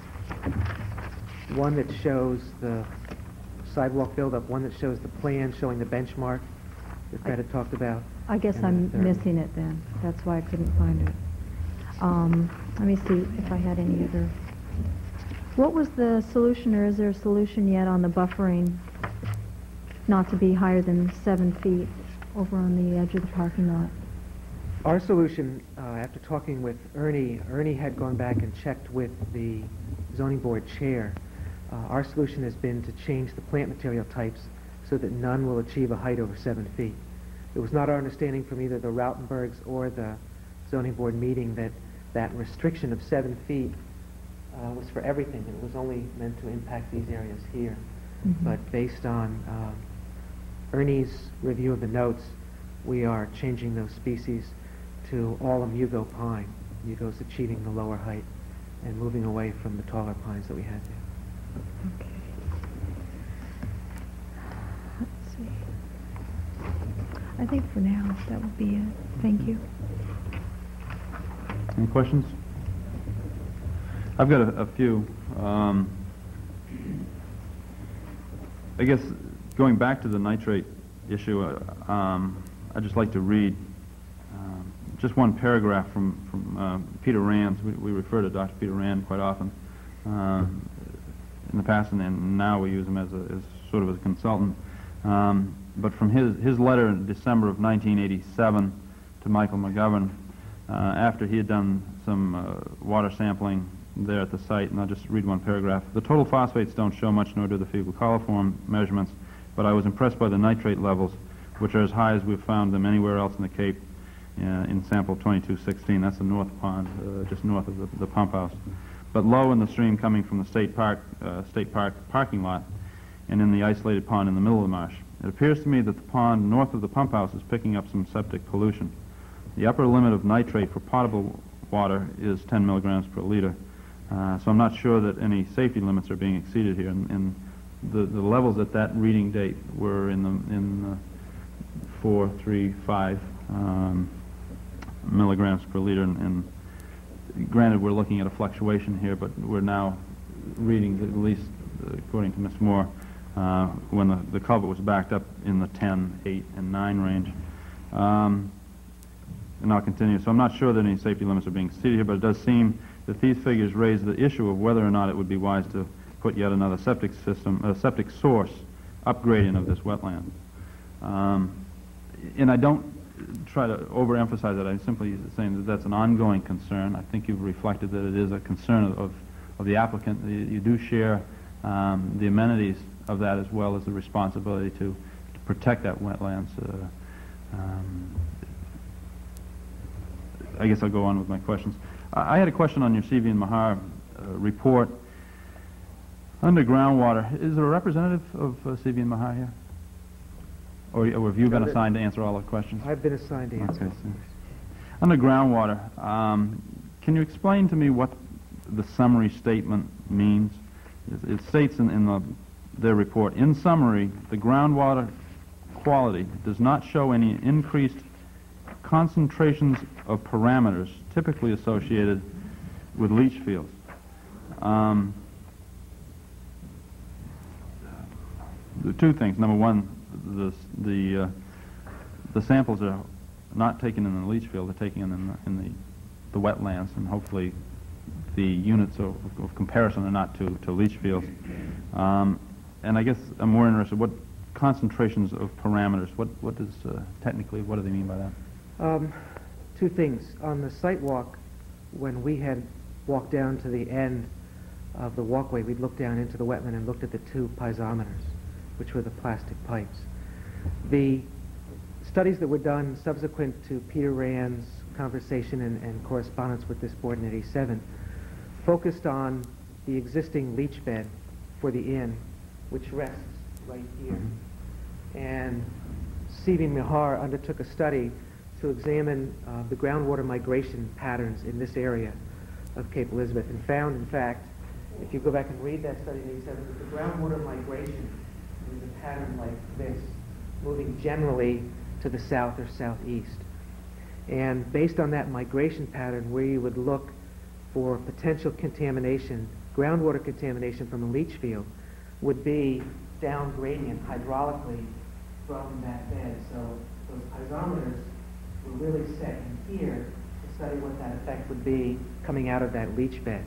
One that shows the sidewalk buildup, one that shows the plan showing the benchmark that Fred had talked about.
I guess
and
I'm
the third.
missing it then. That's why I couldn't find it. Let me see if I had any other. What was the solution, or is there a solution yet on the buffering not to be higher than 7 feet over on the edge of the parking lot?
Our solution, after talking with Ernie had gone back and checked with the zoning board chair. Our solution has been to change the plant material types so that none will achieve a height over 7 feet. It was not our understanding from either the Rautenbergs or the zoning board meeting that restriction of 7 feet was for everything. It was only meant to impact these areas here.
Mm-hmm.
But based on Ernie's review of the notes, we are changing those species to all of Mugo pine. Mugo's achieving the lower height and moving away from the taller pines that we had there.
Okay. Let's see. I think for now that would be it. Thank you.
Any questions? I've got a few. I guess going back to the nitrate issue, I'd just like to read just one paragraph from Peter Rand. We refer to Dr. Peter Rand quite often in the past, and now we use him as sort of as a consultant. But from his letter in December of 1987 to Michael McGovern, after he had done some water sampling there at the site, and I'll just read one paragraph. The total phosphates don't show much, nor do the fecal coliform measurements, but I was impressed by the nitrate levels, which are as high as we've found them anywhere else in the Cape in sample 2216. That's the North Pond, just north of the pump house. But low in the stream coming from the State Park parking lot and in the isolated pond in the middle of the marsh. It appears to me that the pond north of the pump house is picking up some septic pollution. The upper limit of nitrate for potable water is 10 milligrams per liter. So I'm not sure that any safety limits are being exceeded here. And the levels at that reading date were in the 4, 3, 5 milligrams per liter. And granted, we're looking at a fluctuation here, but we're now reading, at least according to Ms. Moore, when the culvert was backed up in the 10, 8, and 9 range. And I'll continue. So I'm not sure that any safety limits are being exceeded here, but it does seem that these figures raise the issue of whether or not it would be wise to put yet another septic source upgrading of this wetland. And I don't try to overemphasize it. I'm simply saying that that's an ongoing concern. I think you've reflected that it is a concern of the applicant. You do share the amenities of that as well as the responsibility to protect that wetlands. I guess I'll go on with my questions. I had a question on your CV and Mahar report. Under groundwater, is there a representative of CB and Mahar here? Or have you been assigned to answer all the questions?
I've been assigned to answer.
Okay, so under groundwater, can you explain to me what the summary statement means? It states in their report, in summary, the groundwater quality does not show any increased concentrations of parameters typically associated with leach fields. The two things. Number one, the samples are not taken in the leach field; they're taken in the wetlands, and hopefully the units of comparison are not to leach fields. And I guess I'm more interested, what concentrations of parameters, what does, technically, what do they mean by that?
Two things. On the site walk, when we had walked down to the end of the walkway, we'd looked down into the wetland and looked at the two piezometers, which were the plastic pipes. The studies that were done subsequent to Peter Rand's conversation and correspondence with this board in '87 focused on the existing leach bed for the inn, which rests right here. And C.V. Mihar undertook a study to examine the groundwater migration patterns in this area of Cape Elizabeth, and found, in fact, if you go back and read that study in '87, that the groundwater migration is a pattern like this, moving generally to the south or southeast. And based on that migration pattern, where you would look for potential contamination, groundwater contamination from a leach field, would be down gradient hydraulically from that bed. So those piezometers were really set in here to study what that effect would be coming out of that leach bed.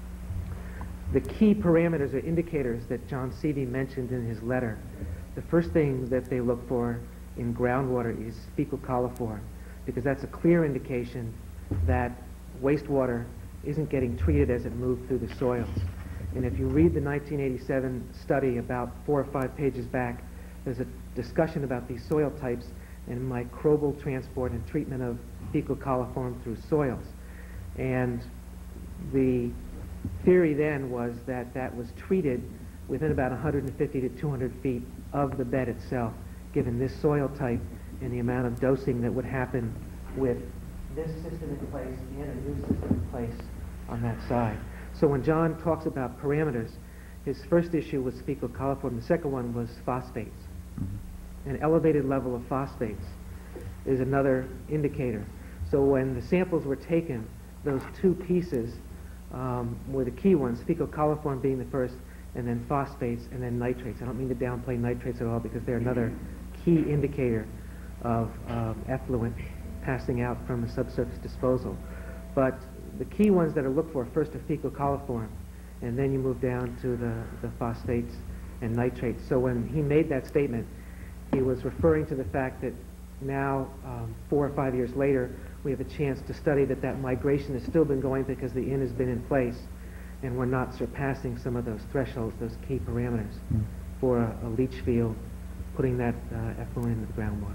The key parameters or indicators that John Seavey mentioned in his letter, the first thing that they look for in groundwater is fecal coliform, because that's a clear indication that wastewater isn't getting treated as it moved through the soils. And if you read the 1987 study about 4 or 5 pages back, there's a discussion about these soil types and microbial transport and treatment of fecal coliform through soils. And the theory then was that that was treated within about 150 to 200 feet of the bed itself, given this soil type and the amount of dosing that would happen with this system in place and a new system in place on that side. So when John talks about parameters, his first issue was fecal coliform. The second one was phosphates. An elevated level of phosphates is another indicator. So when the samples were taken, those two pieces were the key ones, fecal coliform being the first, and then phosphates, and then nitrates. I don't mean to downplay nitrates at all, because they're another key indicator of effluent passing out from a subsurface disposal. But the key ones that are looked for first are fecal coliform, and then you move down to the phosphates and nitrates. So when he made that statement, he was referring to the fact that now, 4 or 5 years later, we have a chance to study that migration has still been going because the inn has been in place, and we're not surpassing some of those thresholds, those key parameters for a leach field, putting that effluent into the groundwater.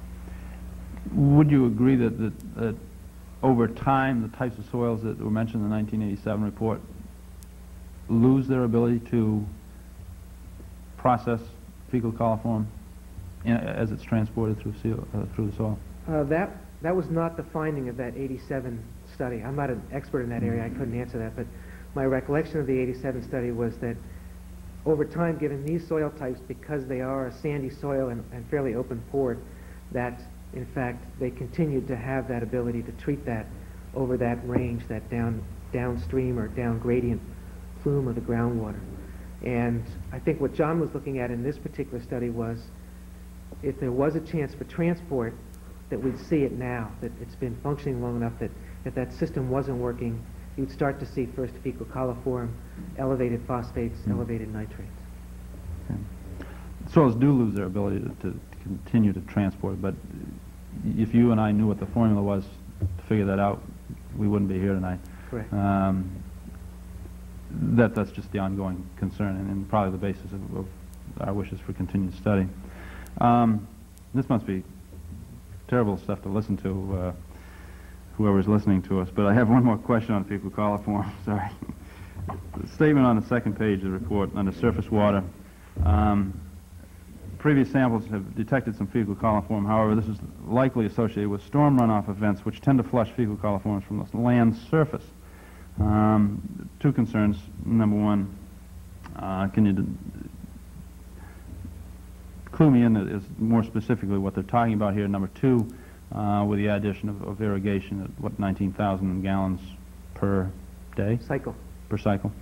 Would you agree that over time, the types of soils that were mentioned in the 1987 report lose their ability to process fecal coliform as it's transported through the soil?
That was not the finding of that '87 study. I'm not an expert in that area. I couldn't answer that, but my recollection of the '87 study was that over time, given these soil types, because they are a sandy soil and fairly open pored, that in fact they continued to have that ability to treat that over that range, that downstream or down gradient plume of the groundwater. And I think what John was looking at in this particular study was, if there was a chance for transport, that we'd see it now, that it's been functioning long enough that if that system wasn't working, you'd start to see first fecal coliform, elevated phosphates, elevated nitrates.
Okay. Soils do lose their ability to continue to transport, but if you and I knew what the formula was to figure that out, we wouldn't be here tonight.
Correct.
That's just the ongoing concern and probably the basis of our wishes for continued study. This must be terrible stuff to listen to, whoever's listening to us, but I have one more question on fecal coliform. Sorry. the statement on the second page of the report under surface water. Previous samples have detected some fecal coliform. However, this is likely associated with storm runoff events which tend to flush fecal coliforms from the land surface. Two concerns. Number one, can you clue me in as more specifically what they're talking about here? Number two, with the addition of irrigation at, what, 19,000 gallons per day?
Cycle.
Per cycle.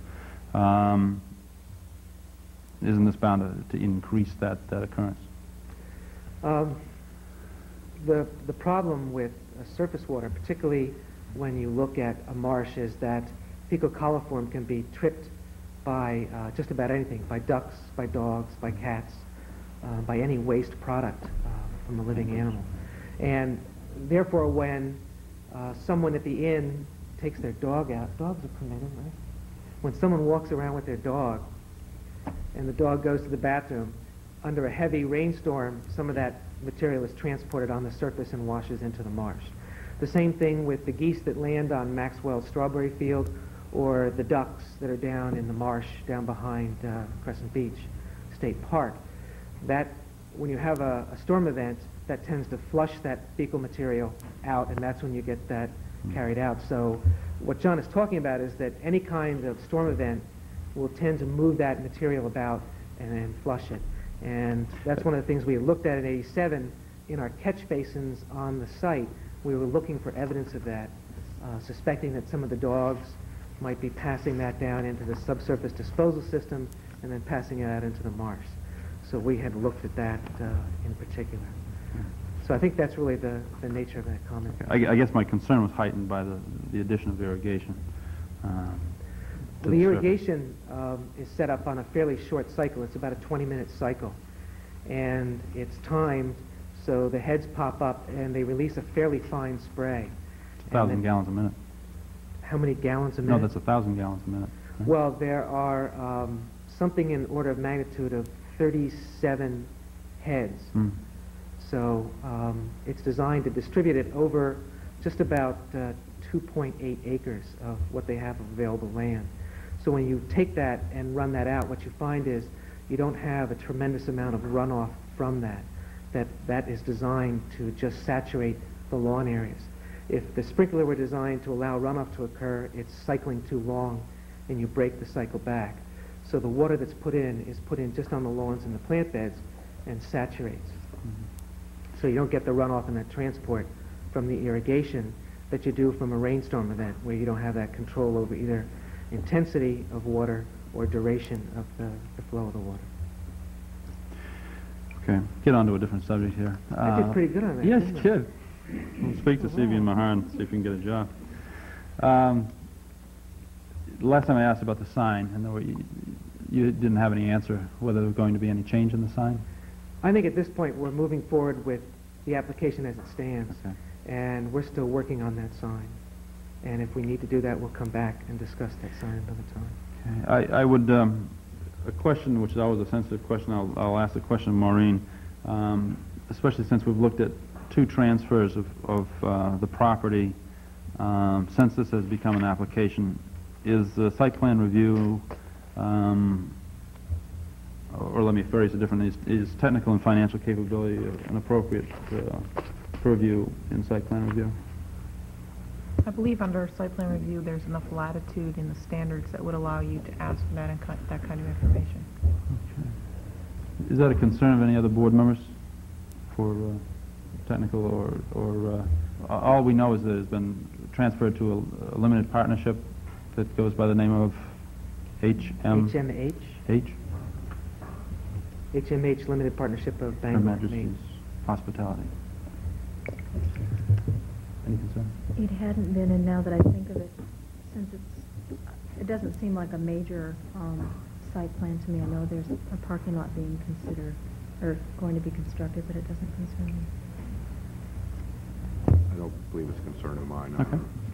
Isn't this bound to increase that occurrence?
The problem with surface water, particularly when you look at a marsh, is that fecal coliform can be tripped by just about anything, by ducks, by dogs, by cats, by any waste product from a living animal. And therefore, when someone at the inn takes their dog out, dogs are permitted, right? When someone walks around with their dog and the dog goes to the bathroom, under a heavy rainstorm, some of that material is transported on the surface and washes into the marsh. The same thing with the geese that land on Maxwell's strawberry field, or the ducks that are down in the marsh down behind Crescent Beach State Park. That, when you have a storm event, that tends to flush that fecal material out, and that's when you get that carried out. So what John is talking about is that any kind of storm event will tend to move that material about and then flush it. And that's one of the things we looked at in '87 in our catch basins on the site. We were looking for evidence of that, suspecting that some of the dogs might be passing that down into the subsurface disposal system and then passing it out into the marsh. So we had looked at that in particular. So I think that's really the nature of that comment.
I guess my concern was heightened by the addition of irrigation.
Well, the irrigation is set up on a fairly short cycle. It's about a 20-minute cycle. And it's timed so the heads pop up and they release a fairly fine spray.
It's 1,000 gallons a minute.
How many gallons a minute?
No, that's 1,000 gallons a minute. Right?
Well, there are something in order of magnitude of 37 heads. So it's designed to distribute it over just about 2.8 acres of what they have of available land. So when you take that and run that out, what you find is you don't have a tremendous amount of runoff from that. That is designed to just saturate the lawn areas. If the sprinkler were designed to allow runoff to occur, it's cycling too long and you break the cycle back. So the water that's put in is put in just on the lawns and the plant beds and saturates. So you don't get the runoff and that transport from the irrigation that you do from a rainstorm event, where you don't have that control over either intensity of water or duration of the flow of the water.
Okay, get on to a different subject here.
I did pretty good on that.
Yes,
didn't I?
you did. We'll speak to C.V. and Mahar and see if we can get a job. Last time I asked about the sign, and you didn't have any answer whether there was going to be any change in the sign?
I think at this point we're moving forward with the application as it stands,
Okay.
and we're still working on that sign. And if we need to do that, we'll come back and discuss that sign another time.
Okay. I would, a question which is always a sensitive question, I'll ask the question of Maureen, especially since we've looked at two transfers of the property since this has become an application. Is the site plan review, or let me phrase it differently, is technical and financial capability an appropriate purview in site plan review?
I believe under site plan review, there's enough latitude in the standards that would allow you to ask for that, that kind of information.
Okay. Is that a concern of any other board members for technical or all we know is that it's been transferred to a limited partnership that goes by the name of
HMH?
H?
HMH Limited Partnership of
Her
Bangor,
Majesty's
Maine.
Hospitality. Any concern?
It hadn't been, and now that I think of it, since it doesn't seem like a major site plan to me. I know there's a parking lot being considered, or going to be constructed, but it doesn't concern me.
I don't believe it's a concern of mine.
Okay.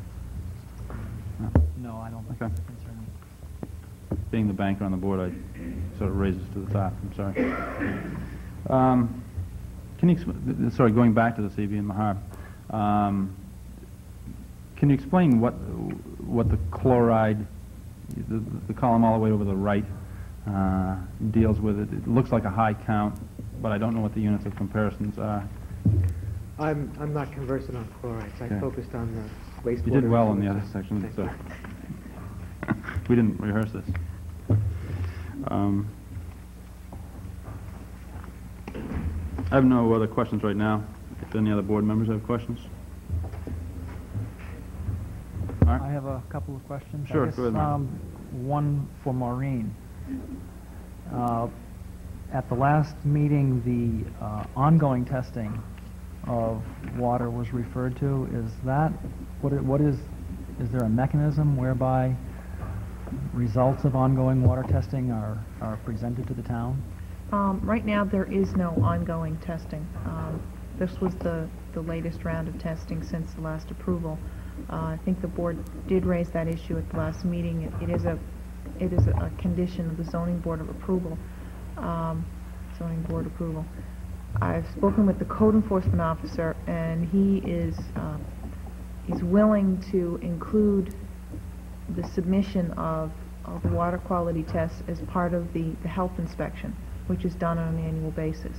No, I don't think
Okay.
it's a concern.
Being the banker on the board, I sort of raise this to the top. I'm sorry. Can you, sorry, going back to the C.V. and Mahar, can you explain what the chloride the column all the way over the right deals with it. It looks like a high count, but I don't know what the units of comparisons are.
I'm not conversant on chlorides. I
Okay.
focused on the wastewater.
You did well in the other section,
Thank
so
you.
we didn't rehearse this. I have no other questions right now. If any other board members have questions? All right.
I have a couple of questions.
Sure,
I guess,
go ahead, Maureen.
one for Maureen. At the last meeting, the ongoing testing of water was referred to. Is that, is there a mechanism whereby results of ongoing water testing are presented to the town?
Right now, there is no ongoing testing. This was the latest round of testing since the last approval. I think the board did raise that issue at the last meeting. It is a condition of the zoning board of approval. Zoning board approval. I've spoken with the code enforcement officer, and he is he's willing to include the submission of the water quality tests as part of the health inspection, which is done on an annual basis.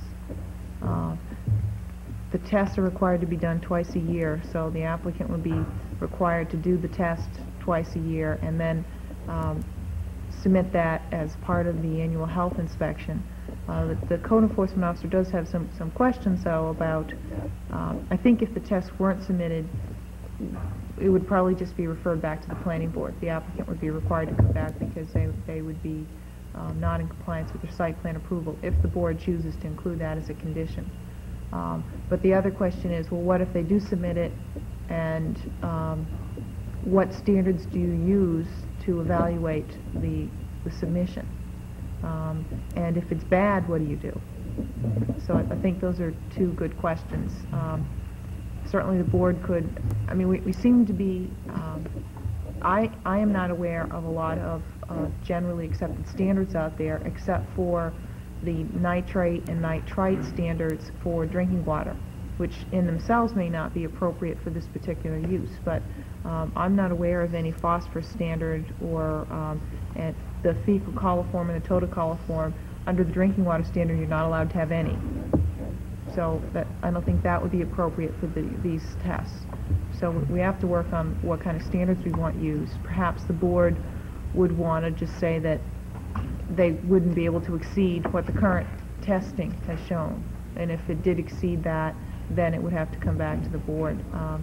The tests are required to be done twice a year, so the applicant would be required to do the test twice a year and then submit that as part of the annual health inspection. The code enforcement officer does have some questions, though, about, I think if the tests weren't submitted, it would probably just be referred back to the planning board. The applicant would be required to come back because they would be not in compliance with their site plan approval if the board chooses to include that as a condition. But the other question is, well, what if they do submit it, and what standards do you use to evaluate the submission? And if it's bad, what do you do? So I think those are two good questions. Certainly the board could, I mean, we seem to be, I am not aware of a lot of generally accepted standards out there except for the nitrate and nitrite standards for drinking water, which in themselves may not be appropriate for this particular use, but I'm not aware of any phosphorus standard or and the fecal coliform and the totocoliform. Under the drinking water standard, you're not allowed to have any. So I don't think that would be appropriate for these tests. So we have to work on what kind of standards we want used. Perhaps the board would want to just say that they wouldn't be able to exceed what the current testing has shown. And if it did exceed that, then it would have to come back to the board.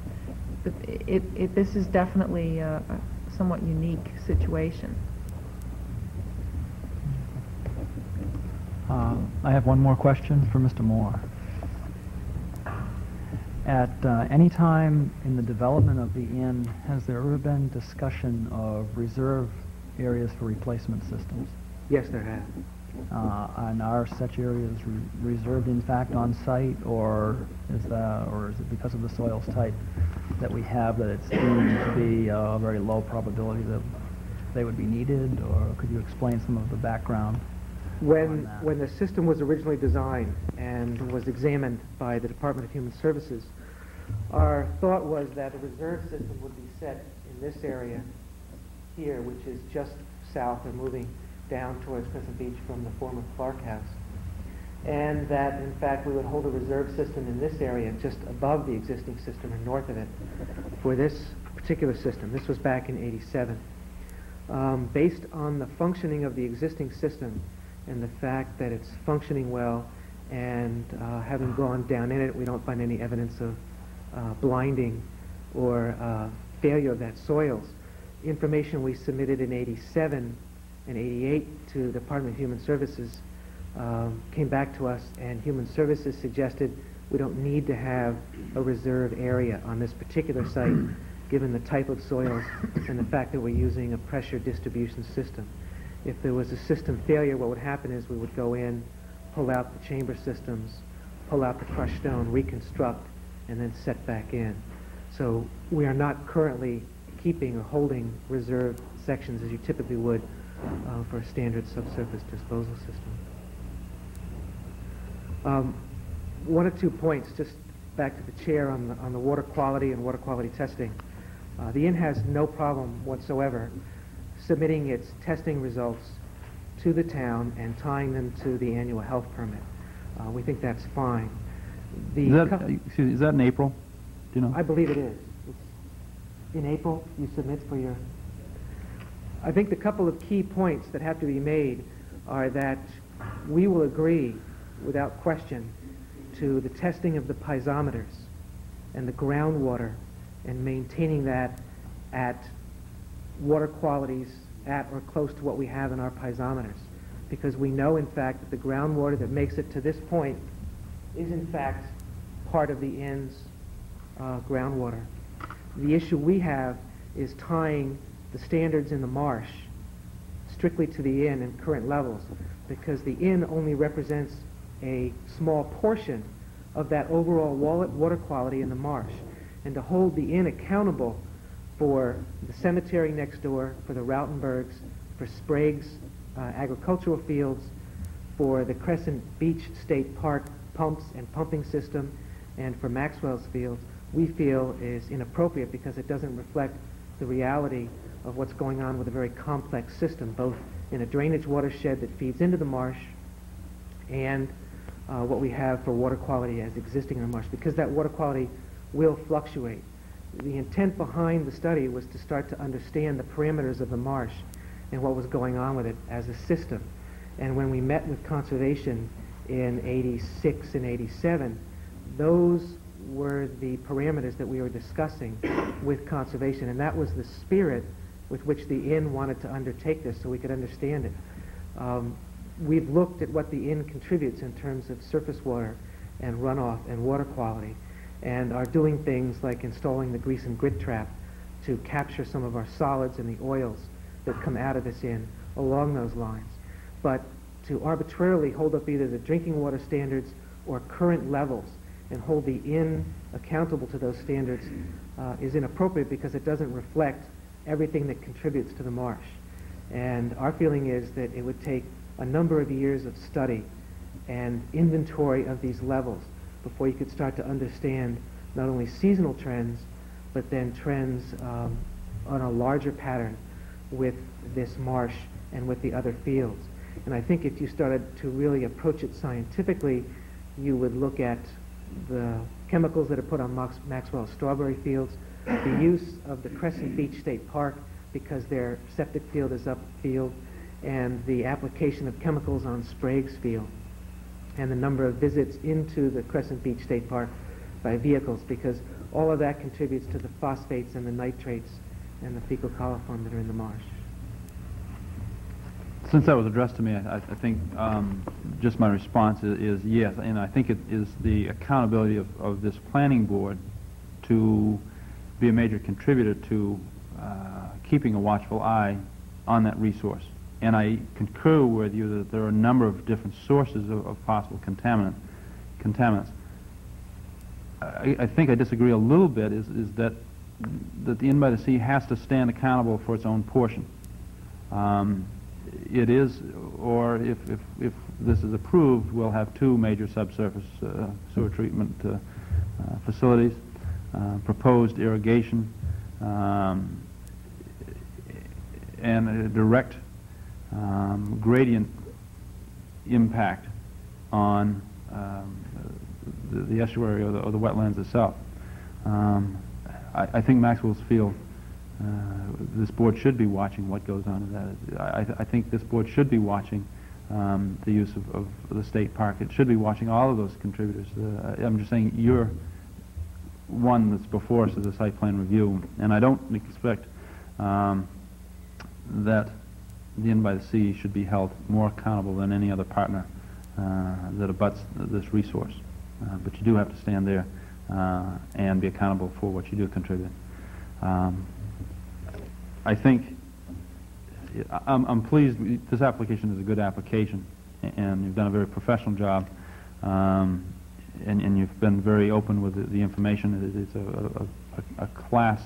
This is definitely a somewhat unique situation.
I have one more question for Mr. Moore. At any time in the development of the inn, has there ever been discussion of reserve areas for replacement systems?
Yes, there have.
And are such areas reserved in fact on site, or is it because of the soils type that we have that it's deemed to be a very low probability that they would be needed? Or could you explain some of the background?
When the system was originally designed and was examined by the Department of Human Services, our thought was that a reserve system would be set in this area here, which is just south or moving down towards Crescent Beach from the former Clark House, and that in fact we would hold a reserve system in this area just above the existing system or north of it for this particular system. This was back in '87. Based on the functioning of the existing system and the fact that it's functioning well, and having gone down in it, we don't find any evidence of blinding or failure of that soils. Information we submitted in '87 and '88 to the Department of Human Services came back to us, and Human Services suggested we don't need to have a reserve area on this particular site given the type of soils and the fact that we're using a pressure distribution system. If there was a system failure, what would happen is we would go in, pull out the chamber systems, pull out the crushed stone, reconstruct, and then set back in. So we are not currently keeping or holding reserve sections as you typically would for a standard subsurface disposal system. One or 2 points, just back to the chair on the water quality and water quality testing. The inn has no problem whatsoever submitting its testing results to the town and tying them to the annual health permit. We think that's fine.
Is that in April? Do you know?
I believe it is. It's in April you submit for your... I think the couple of key points that have to be made are that we will agree, without question, to the testing of the piezometers and the groundwater and maintaining that at water qualities at or close to what we have in our piezometers. Because we know, in fact, that the groundwater that makes it to this point is, in fact, part of the inn's groundwater. The issue we have is tying the standards in the marsh strictly to the inn and current levels, because the inn only represents a small portion of that overall water quality in the marsh. And to hold the inn accountable for the cemetery next door, for the Rautenbergs, for Sprague's agricultural fields, for the Crescent Beach State Park pumps and pumping system, and for Maxwell's fields, we feel is inappropriate because it doesn't reflect the reality of what's going on with a very complex system, both in a drainage watershed that feeds into the marsh and what we have for water quality as existing in the marsh, because that water quality will fluctuate. The intent behind the study was to start to understand the parameters of the marsh and what was going on with it as a system. And when we met with conservation in '86 and '87, those were the parameters that we were discussing with conservation, and that was the spirit with which the inn wanted to undertake this so we could understand it. We've looked at what the inn contributes in terms of surface water and runoff and water quality, and are doing things like installing the grease and grit trap to capture some of our solids and the oils that come out of this inn along those lines. But to arbitrarily hold up either the drinking water standards or current levels and hold the inn accountable to those standards is inappropriate, because it doesn't reflect everything that contributes to the marsh. And our feeling is that it would take a number of years of study and inventory of these levels before you could start to understand not only seasonal trends, but then trends on a larger pattern with this marsh and with the other fields. And I think if you started to really approach it scientifically, you would look at the chemicals that are put on Maxwell's strawberry fields, the use of the Crescent Beach State Park because their septic field is upfield, and the application of chemicals on Sprague's field, and the number of visits into the Crescent Beach State Park by vehicles, because all of that contributes to the phosphates and the nitrates and the fecal coliform that are in the marsh.
Since that was addressed to me, I think just my response is yes, and I think it is the accountability of this planning board to be a major contributor to keeping a watchful eye on that resource. And I concur with you that there are a number of different sources of possible contaminants. I think I disagree a little bit is that the Inn by the Sea has to stand accountable for its own portion. It is, or if this is approved, we'll have two major subsurface sewer treatment facilities, proposed irrigation, and a direct gradient impact on the estuary or the wetlands itself. I think Maxwell's Field, this board should be watching what goes on in that. I think this board should be watching the use of the state park. It should be watching all of those contributors. I'm just saying you're one that's before us as a site plan review, and I don't expect that the Inn by the Sea should be held more accountable than any other partner that abuts this resource. But you do have to stand there and be accountable for what you do contribute. I think I'm pleased. This application is a good application, and you've done a very professional job, and you've been very open with the information. It's a class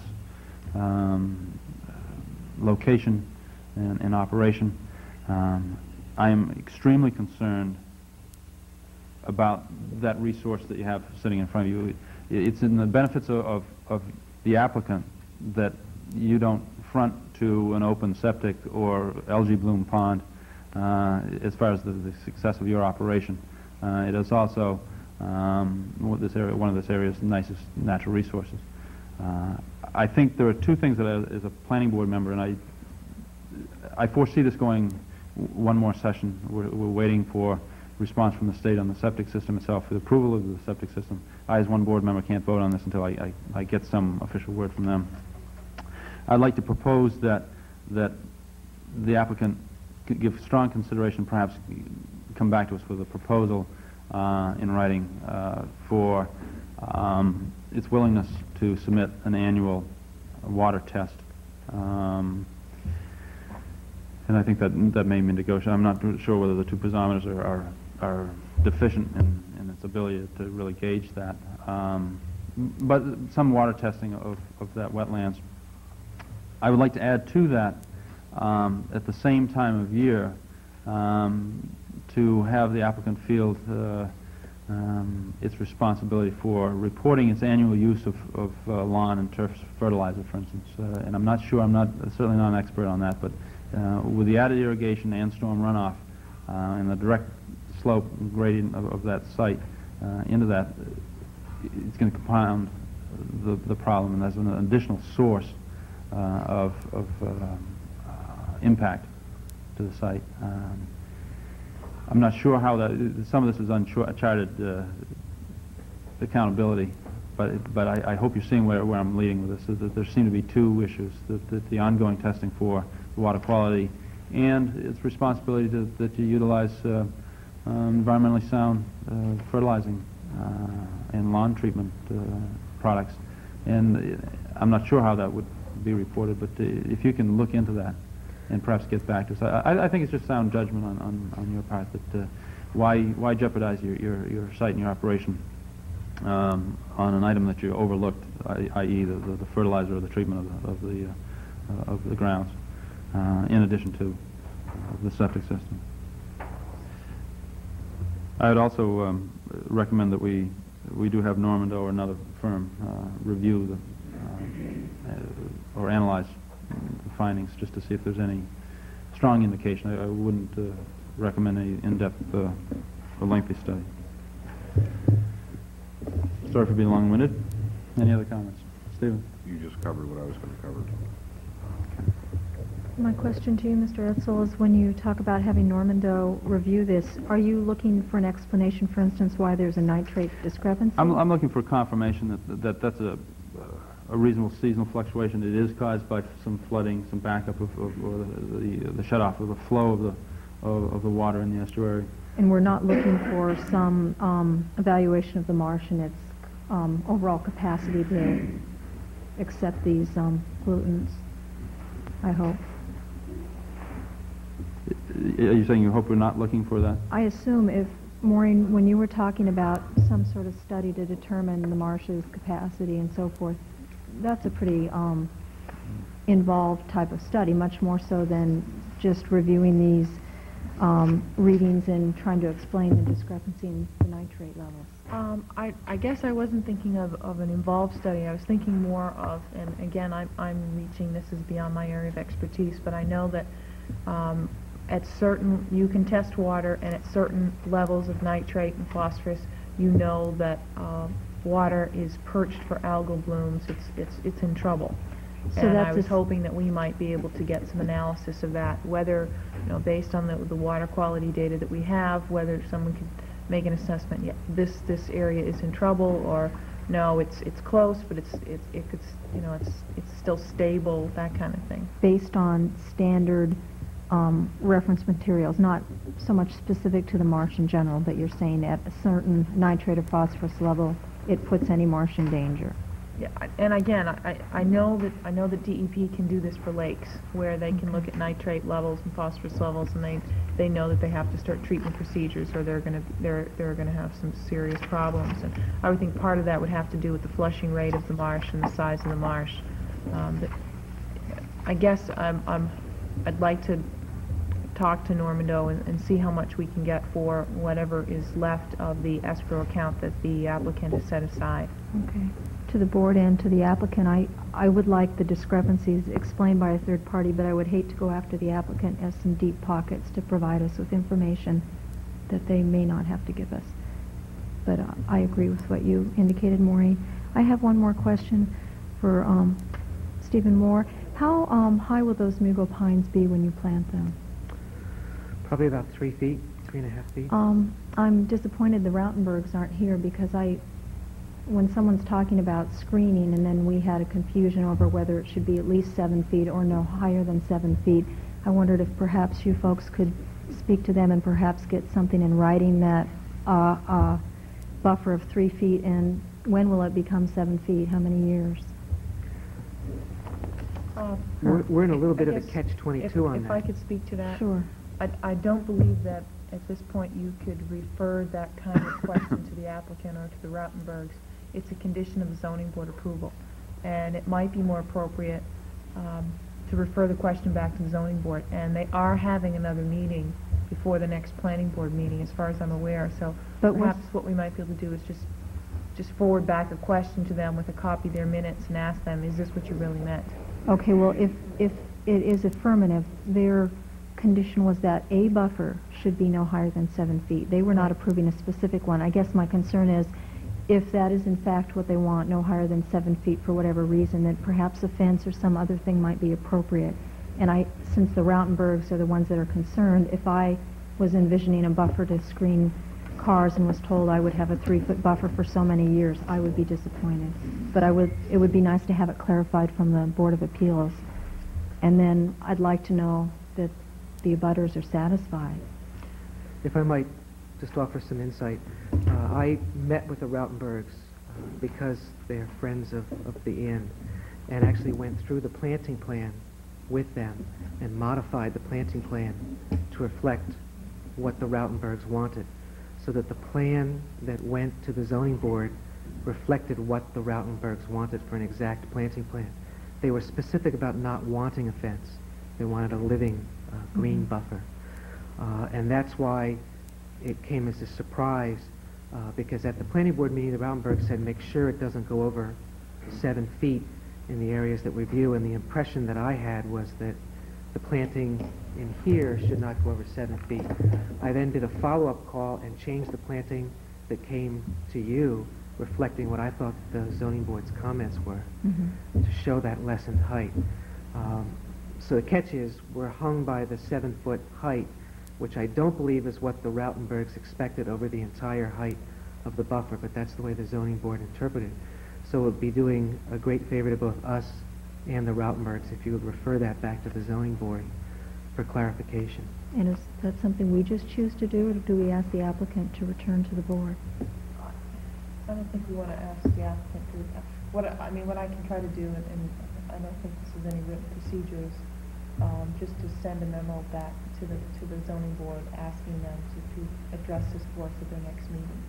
location and operation. I am extremely concerned about that resource that you have sitting in front of you. It's in the benefits of the applicant that you don't front to an open septic or algae bloom pond as far as the success of your operation. It is also one of this area's nicest natural resources. I think there are two things that as a planning board member, and I foresee this going one more session. We're waiting for response from the state on the septic system itself, for the approval of the septic system. I, as one board member, can't vote on this until I get some official word from them. I'd like to propose that the applicant could give strong consideration, perhaps come back to us with a proposal in writing for its willingness to submit an annual water test. And I think that may be negotiable. I'm not sure whether the two piezometers are deficient in its ability to really gauge that. But some water testing of that wetlands. I would like to add to that, at the same time of year, to have the applicant field its responsibility for reporting its annual use of lawn and turf fertilizer, for instance. And I'm not sure, certainly not an expert on that, but with the added irrigation and storm runoff and the direct slope gradient of that site into that, it's going to compound the problem, and that's an additional source of impact to the site. I'm not sure how some of this is uncharted accountability, but I hope you're seeing where I'm leading with this, is that there seem to be two issues, that the ongoing testing for water quality and its responsibility that you utilize environmentally sound fertilizing and lawn treatment products. And I'm not sure how that would be reported, but if you can look into that and perhaps get back to us. I think it's just sound judgment on your part that why jeopardize your site and your operation on an item that you overlooked, i.e. the fertilizer or the treatment of the grounds, in addition to the septic system. I would also recommend that we do have Normando or another firm review or analyze the findings, just to see if there's any strong indication. I wouldn't recommend any in-depth or lengthy study. Sorry for being long-winded. Any other comments? Stephen?
You just covered what I was going to cover.
My question to you, Mr. Edsel, is when you talk about having Normando review this, are you looking for an explanation, for instance, why there's a nitrate discrepancy?
I'm looking for confirmation that that's a reasonable seasonal fluctuation. It is caused by some flooding, some backup or the shut-off of the flow of the water in the estuary.
And we're not looking for some evaluation of the marsh and its overall capacity to accept these pollutants, I hope.
Are you saying you hope we're not looking for that?
I assume if, Maureen, when you were talking about some sort of study to determine the marsh's capacity and so forth, that's a pretty involved type of study, much more so than just reviewing these readings and trying to explain the discrepancy in the nitrate levels.
I guess I wasn't thinking of an involved study. I was thinking more of, and again, I'm reaching, this is beyond my area of expertise, but I know that at certain, you can test water, and at certain levels of nitrate and phosphorus, you know that water is perched for algal blooms. It's in trouble.
So
and
that's
I was hoping that we might be able to get some analysis of that, whether, based on the water quality data that we have, whether someone could make an assessment. Yeah, this area is in trouble, or no, it's close, but it could, it's still stable, that kind of thing.
Based on standard reference materials, not so much specific to the marsh in general, but you're saying at a certain nitrate or phosphorus level, it puts any marsh in danger.
Yeah, and again, I know that DEP can do this for lakes, where they can look at nitrate levels and phosphorus levels, and they know that they have to start treatment procedures, or they're gonna have some serious problems. And I would think part of that would have to do with the flushing rate of the marsh and the size of the marsh. But I guess I'd like to talk to Normando and see how much we can get for whatever is left of the escrow account that the applicant has set aside.
Okay. To the board and to the applicant, I would like the discrepancies explained by a third party, but I would hate to go after the applicant as some deep pockets to provide us with information that they may not have to give us. But I agree with what you indicated, Maureen. I have one more question for Stephen Moore. How high will those Mugo pines be when you plant them?
Probably about 3 feet, 3.5 feet.
I'm disappointed the Rautenbergs aren't here because when someone's talking about screening and then we had a confusion over whether it should be at least 7 feet or no higher than 7 feet, I wondered if perhaps you folks could speak to them and perhaps get something in writing that buffer of 3 feet, and when will it become 7 feet? How many years?
We're in a little bit of a
I guess
catch-22 on
If
that.
I could speak to that.
Sure.
I don't believe that at this point you could refer that kind of question to the applicant or to the Rautenbergs. It's a condition of the zoning board approval, and it might be more appropriate to refer the question back to the zoning board. And they are having another meeting before the next planning board meeting, as far as I'm aware. So
But
perhaps what we might be able to do is just forward back a question to them with a copy of their minutes and ask them, is this what you really meant?
Okay, well, if it is affirmative, their condition was that a buffer should be no higher than 7 feet. They were not approving a specific one. I guess my concern is, if that is in fact what they want, no higher than 7 feet for whatever reason, then perhaps a fence or some other thing might be appropriate. And since the Rautenbergs are the ones that are concerned, if I was envisioning a buffer to screen cars and was told I would have a 3-foot buffer for so many years, I would be disappointed. But it would be nice to have it clarified from the Board of Appeals. And then I'd like to know that the abutters are satisfied.
If I might just offer some insight, I met with the Rautenbergs because they're friends of the inn, and actually went through the planting plan with them and modified the planting plan to reflect what the Rautenbergs wanted, so that the plan that went to the zoning board reflected what the Rautenbergs wanted for an exact planting plan. They were specific about not wanting a fence. They wanted a living green buffer. And that's why it came as a surprise, because at the planning board meeting, the Rautenbergs said, make sure it doesn't go over 7 feet in the areas that we view, and the impression that I had was that the planting in here should not go over 7 feet. I then did a follow-up call and changed the planting that came to you, reflecting what I thought the zoning board's comments were, to show that lessened height. So the catch is, we're hung by the 7-foot height, which I don't believe is what the Rautenbergs expected over the entire height of the buffer, but that's the way the zoning board interpreted it. So it would be doing a great favor to both us and the Rautenbergs if you would refer that back to the zoning board for clarification.
And is that something we just choose to do, or do we ask the applicant to return to the board?
I don't think we want to ask the applicant to, what I can try to do, and I don't think this is any written procedures, just to send a memo back to the zoning board asking them to address this for us at their next meeting.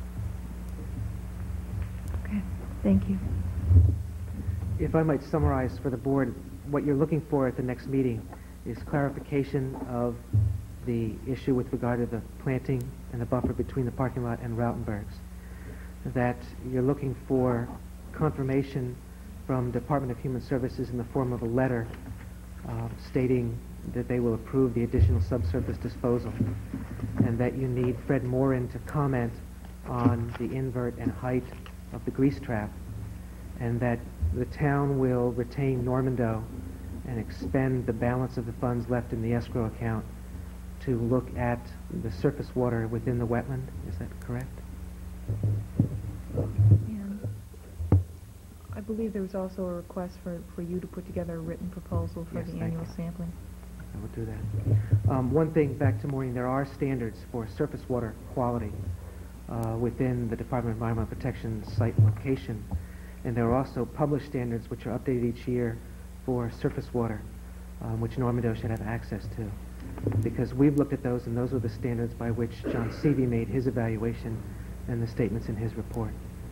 Okay, thank you.
If I might summarize for the board, what you're looking for at the next meeting is clarification of the issue with regard to the planting and the buffer between the parking lot and Rautenbergs. That you're looking for confirmation from Department of Human Services in the form of a letter stating that they will approve the additional subsurface disposal, and that you need Fred Morin to comment on the invert and height of the grease trap, and that the town will retain Normando and expend the balance of the funds left in the escrow account to look at the surface water within the wetland. Is that correct?
And I believe there was also a request for you to put together a written proposal for
Yes,
the
thank
annual
you.
sampling.
I will do that. One thing, back to Maureen, there are standards for surface water quality within the Department of Environmental Protection site location, and there are also published standards which are updated each year for surface water, which Normando should have access to. Because we've looked at those, and those are the standards by which John Seavey made his evaluation and the statements in his report.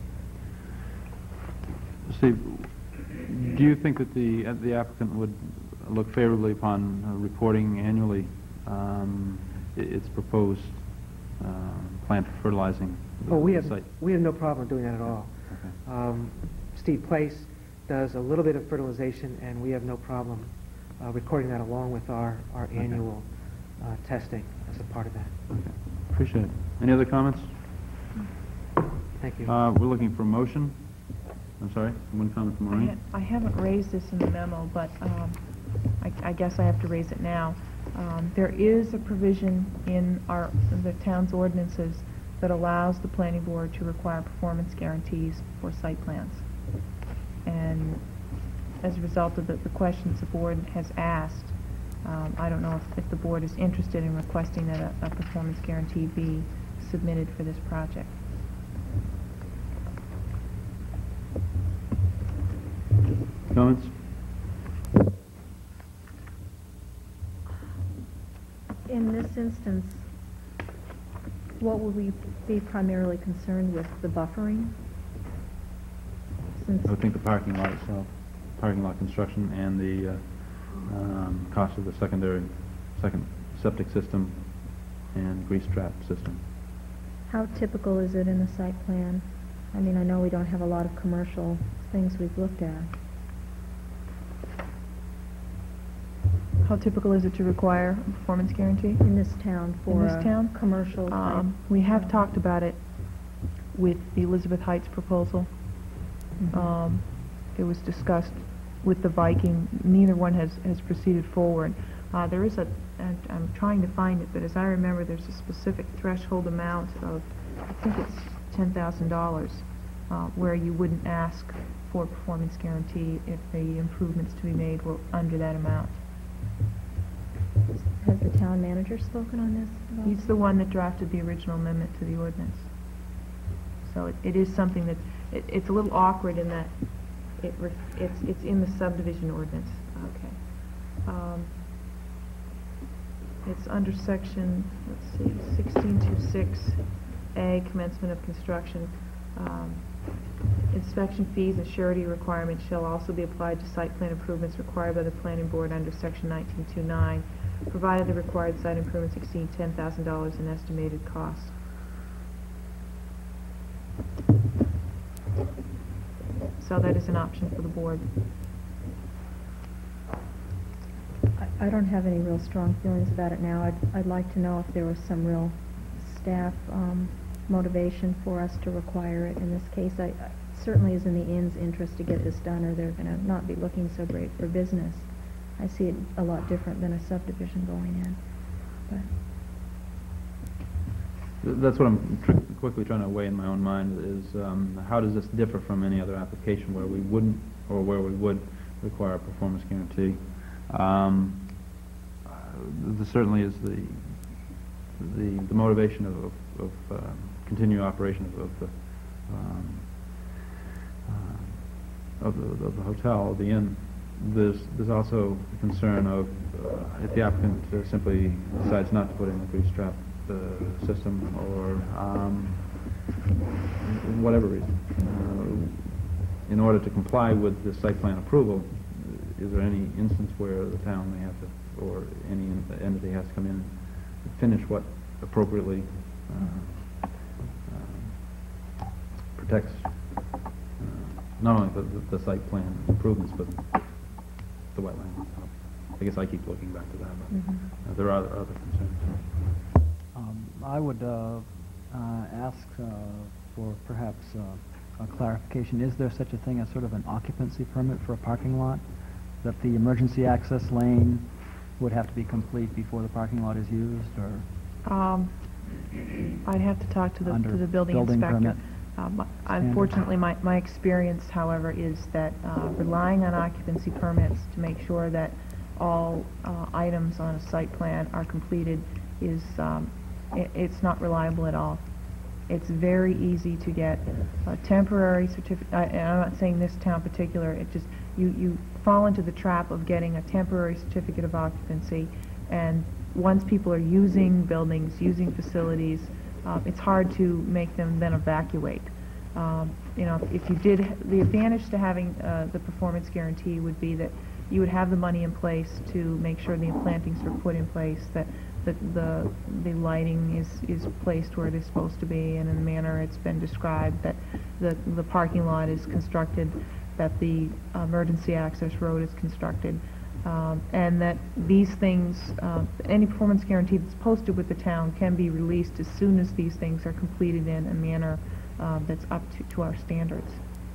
Steve, do you think that the applicant would look favorably upon reporting annually its proposed plant fertilizing
Oh, we
the
have
site?
no problem doing that at all.
Okay.
Steve Place does a little bit of fertilization, and we have no problem recording that along with our annual testing as a part of that.
Okay. Appreciate it. Any other comments?
Thank you.
We're looking for a motion. I'm sorry, one comment from Maureen.
I haven't raised this in the memo, but I guess I have to raise it now. There is a provision in the town's ordinances that allows the planning board to require performance guarantees for site plans. And as a result of the questions the board has asked, I don't know if the board is interested in requesting that a performance guarantee be submitted for this project.
Comments?
In this instance, what would we be primarily concerned with, the buffering? Since
I would think the parking lot itself, parking lot construction, and the cost of the second septic system and grease trap system.
how typical is it in a site plan? I mean, I know we don't have a lot of commercial things we've looked at.
How typical is it to require a performance guarantee?
In this town for
this town?
commercial type.
We have talked about it with the Elizabeth Heights proposal.
Mhm.
It was discussed with the Viking. Neither one has proceeded forward. There is and I'm trying to find it, but as I remember, there's a specific threshold amount of, I think it's $10,000, where you wouldn't ask for a performance guarantee if the improvements to be made were under that amount.
Has the town manager spoken on this? at all?
He's the one that drafted the original amendment to the ordinance. So it is something that, it's a little awkward in that it's in the subdivision ordinance. Okay. It's under section, let's see, 1626A, commencement of construction. Inspection fees and surety requirements shall also be applied to site plan improvements required by the planning board under section 1929, provided the required site improvements exceed $10,000 in estimated cost. So that is an option for the board.
I don't have any real strong feelings about it now. I'd like to know if there was some real staff motivation for us to require it in this case. I certainly is in the inn's interest to get this done, or they're going to not be looking so great for business. I see it a lot different than a subdivision going in. But
That's what I'm quickly trying to weigh in my own mind is how does this differ from any other application where we wouldn't or where we would require a performance guarantee? There certainly is the motivation of continued operation of the hotel, the inn. There's also a concern of if the applicant simply decides not to put in the grease trap system or whatever reason. In order to comply with the site plan approval, is there any instance where the town may have to, or any entity has to come in and finish what appropriately protects not only the site plan improvements, but the wetlands? I guess I keep looking back to that, but there are other concerns.
I would ask for perhaps a clarification. Is there such a thing as sort of an occupancy permit for a parking lot? That the emergency access lane would have to be complete before the parking lot is used, or
I'd have to talk to the
Under
building
building
inspector.
permit
Unfortunately, my experience, however, is that relying on occupancy permits to make sure that all items on a site plan are completed is it's not reliable at all. It's very easy to get a temporary certificate, and I'm not saying this town particular, it just, you fall into the trap of getting a temporary certificate of occupancy, and once people are using buildings, using facilities, it's hard to make them then evacuate. You know, if you did, the advantage to having the performance guarantee would be that you would have the money in place to make sure the plantings are put in place, that the lighting is placed where it is supposed to be and in the manner it's been described, that the parking lot is constructed that the emergency access road is constructed, and that these things, any performance guarantee that's posted with the town can be released as soon as these things are completed in a manner that's up to our standards.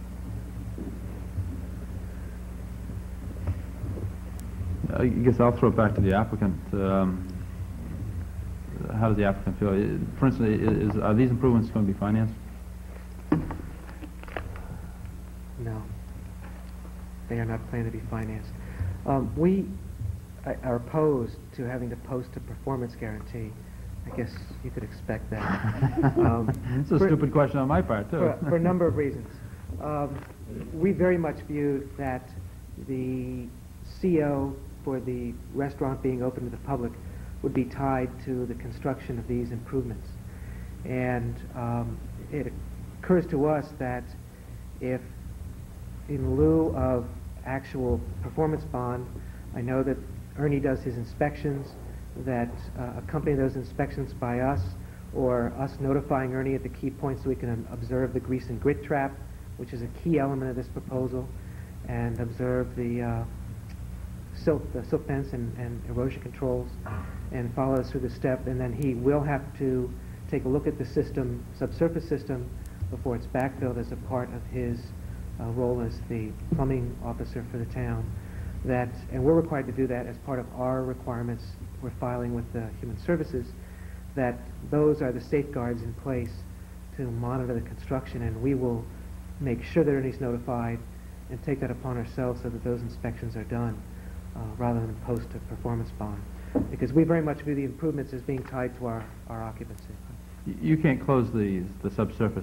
I guess I'll throw it back to the applicant. How does the applicant feel? For instance, are these improvements going to be financed?
No. They are not planned to be financed. We are opposed to having to post a performance guarantee. I guess you could expect that.
It's a stupid question on my part, too.
For a number of reasons. We very much viewed that the CO for the restaurant being open to the public would be tied to the construction of these improvements. And it occurs to us that if, in lieu of actual performance bond, I know that Ernie does his inspections, that accompany those inspections by us, or us notifying Ernie at the key points so we can observe the grease and grit trap, which is a key element of this proposal, and observe the silt fence and erosion controls, and follow us through the step. And then he will have to take a look at the system, subsurface system, before it's backfilled as a part of his role as the plumbing officer for the town. And we're required to do that as part of our requirements we're filing with the Human Services, that those are the safeguards in place to monitor the construction, and we will make sure that Ernie's notified and take that upon ourselves so that those inspections are done rather than post a performance bond, because we very much view the improvements as being tied to our occupancy.
You can't close the subsurface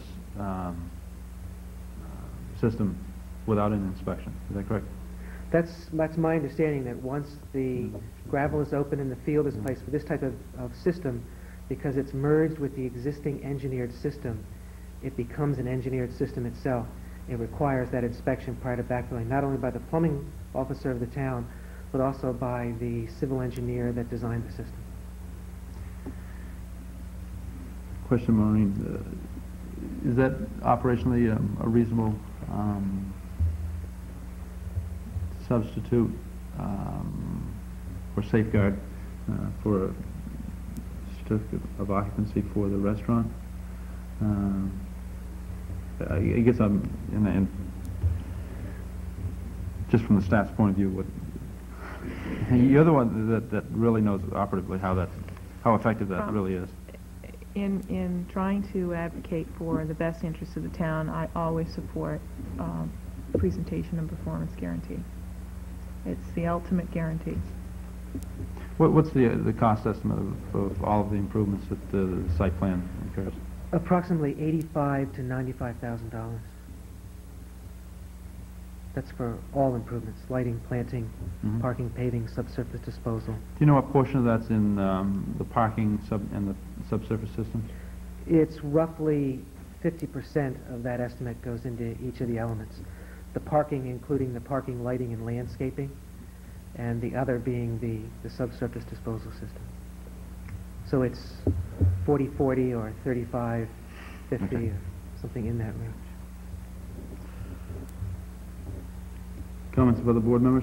system without an inspection. Is that correct?
That's my understanding, that once the gravel is open and the field is placed for this type of system, because it's merged with the existing engineered system, it becomes an engineered system itself. It requires that inspection prior to backfilling, not only by the plumbing officer of the town, but also by the civil engineer that designed the system.
Question, Maureen. Is that operationally a reasonable substitute or safeguard for a certificate of occupancy for the restaurant? I guess I'm, just from the staff's point of view, you're the one that really knows operatively how effective that really is.
In trying to advocate for the best interests of the town, I always support presentation and performance guarantee. It's the ultimate guarantee.
What's the cost estimate of all of the improvements that the site plan incurs?
Approximately $85,000 to $95,000. That's for all improvements: lighting, planting, parking, paving, subsurface disposal.
Do you know what portion of that's in the parking and the subsurface system?
It's roughly 50% of that estimate goes into each of the elements. The parking, including the parking, lighting, and landscaping, and the other being the subsurface disposal system. So it's 40-40 or 35-50 or something in that range.
Comments of other board members?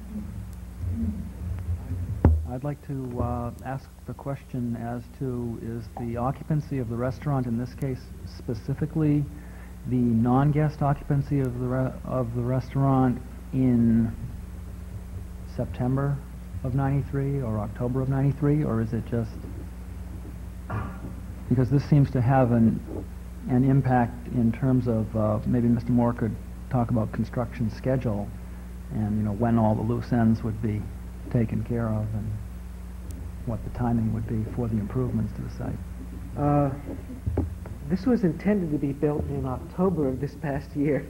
I'd like to ask the question as to, is the occupancy of the restaurant, in this case specifically the non-guest occupancy of the restaurant, in September of '93 or October of '93, or is it just, because this seems to have an impact in terms of maybe Mr. Moore could talk about construction schedule and when all the loose ends would be taken care of and what the timing would be for the improvements to the site.
This was intended to be built in October of this past year.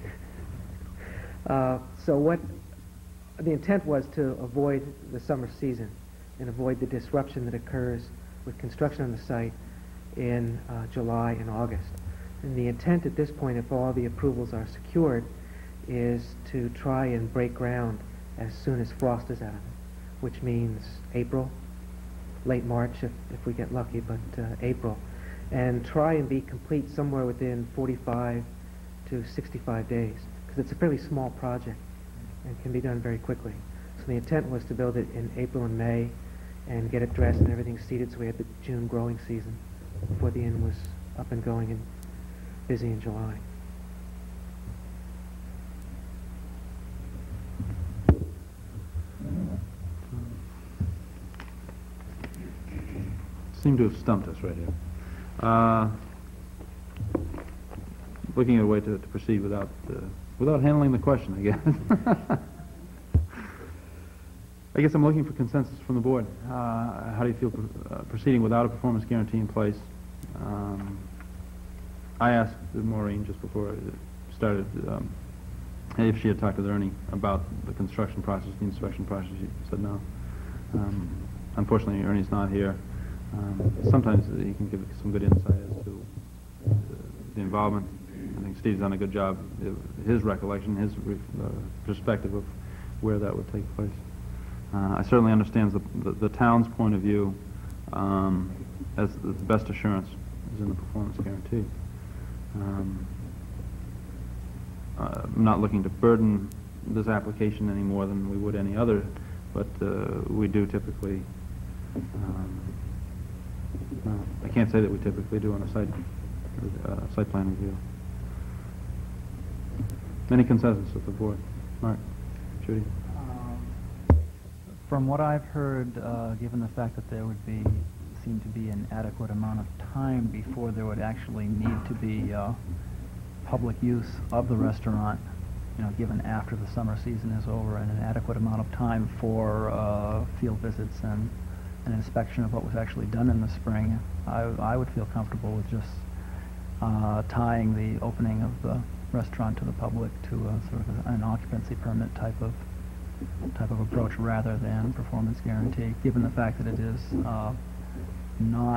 So what the intent was, to avoid the summer season and avoid the disruption that occurs with construction on the site in July and August. And the intent at this point, if all the approvals are secured, is to try and break ground as soon as frost is out of it, which means April, late March if we get lucky, but April, and try and be complete somewhere within 45 to 65 days. because it's a fairly small project and can be done very quickly. So the intent was to build it in April and May and get it dressed and everything seeded so we had the June growing season before the inn was up and going and busy in July.
Seem to have stumped us right here. Looking at a way to proceed without handling the question, I guess. I guess I'm looking for consensus from the board. How do you feel proceeding without a performance guarantee in place? I asked Maureen just before I started if she had talked with Ernie about the construction process, the inspection process. She said no. Unfortunately, Ernie's not here. Sometimes he can give some good insight as to the involvement. I think Steve's done a good job. His recollection, his perspective of where that would take place. I certainly understand the town's point of view as the best assurance is in the performance guarantee. I'm not looking to burden this application any more than we would any other, but we do typically, I can't say that we typically do on a site plan review. Any consensus with the board? Mark? Judy?
From what I've heard, given the fact that there would seem to be an adequate amount of time before there would actually need to be public use of the restaurant, given after the summer season is over, and an adequate amount of time for field visits and an inspection of what was actually done in the spring, I would feel comfortable with just tying the opening of the restaurant to the public to a sort of an occupancy permit type of approach rather than performance guarantee, given the fact that it is not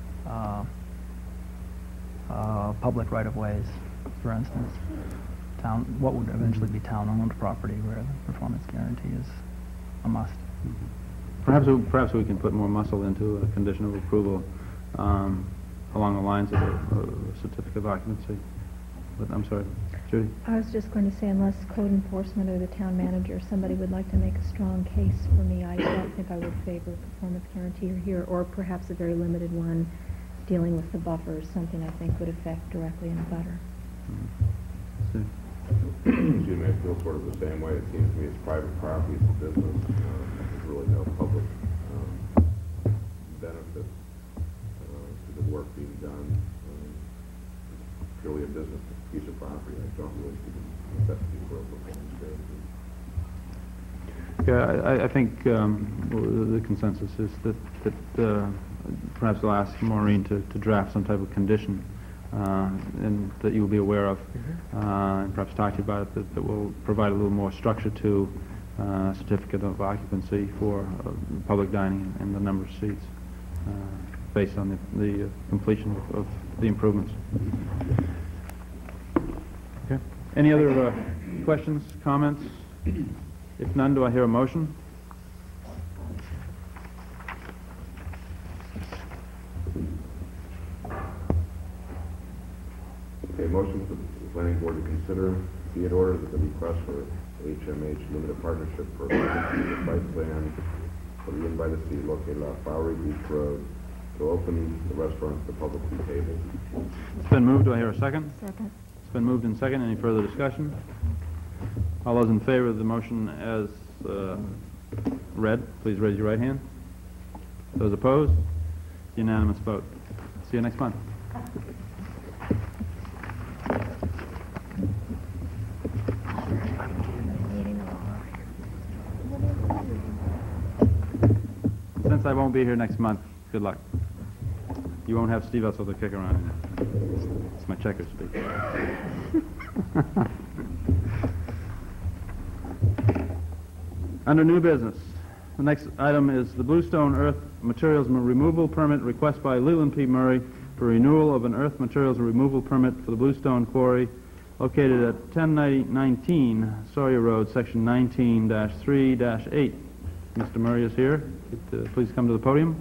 public right-of-ways, for instance. What would eventually be town-owned property where the performance guarantee is a must.
Perhaps we can put more muscle into a condition of approval along the lines of a certificate of occupancy. But I'm sorry, Judy?
I was just going to say, unless code enforcement or the town manager, somebody would like to make a strong case for me, I don't think I would favor a performance guarantee here, or perhaps a very limited one dealing with the buffers, something I think would affect directly in the butter.
You may feel sort of the same way. It seems to me it's private property, it's a business. There's really no public benefit to the work being done. It's purely a business piece of property. I don't really see the necessity for a performance guarantee.
Yeah, I think the consensus is that perhaps I'll ask Maureen to draft some type of condition and that you will be aware of, and perhaps talk to you about it, that will provide a little more structure to a certificate of occupancy for public dining and the number of seats based on the completion of the improvements. Okay. Any other questions, comments? If none, do I hear a motion?
Okay, motion for the planning board to consider be it ordered that the request for HMH Limited Partnership for the site plan for the Inn by the Sea located off Bowery Beach Road to open the restaurant to the public table.
It's been moved. Do I hear a second?
Second.
It's been moved and second. Any further discussion? All those in favor of the motion as read, please raise your right hand. Those opposed? Unanimous vote. See you next month. Since I won't be here next month, good luck. You won't have Steve Etzel to kick around in. It's my checker speak. Under new business, the next item is the Bluestone Earth Materials Removal Permit request by Leland P. Murray for renewal of an earth materials removal permit for the Bluestone Quarry located at 1019 Sawyer Road, section 19-3-8. Mr. Murray is here. Please come to the podium.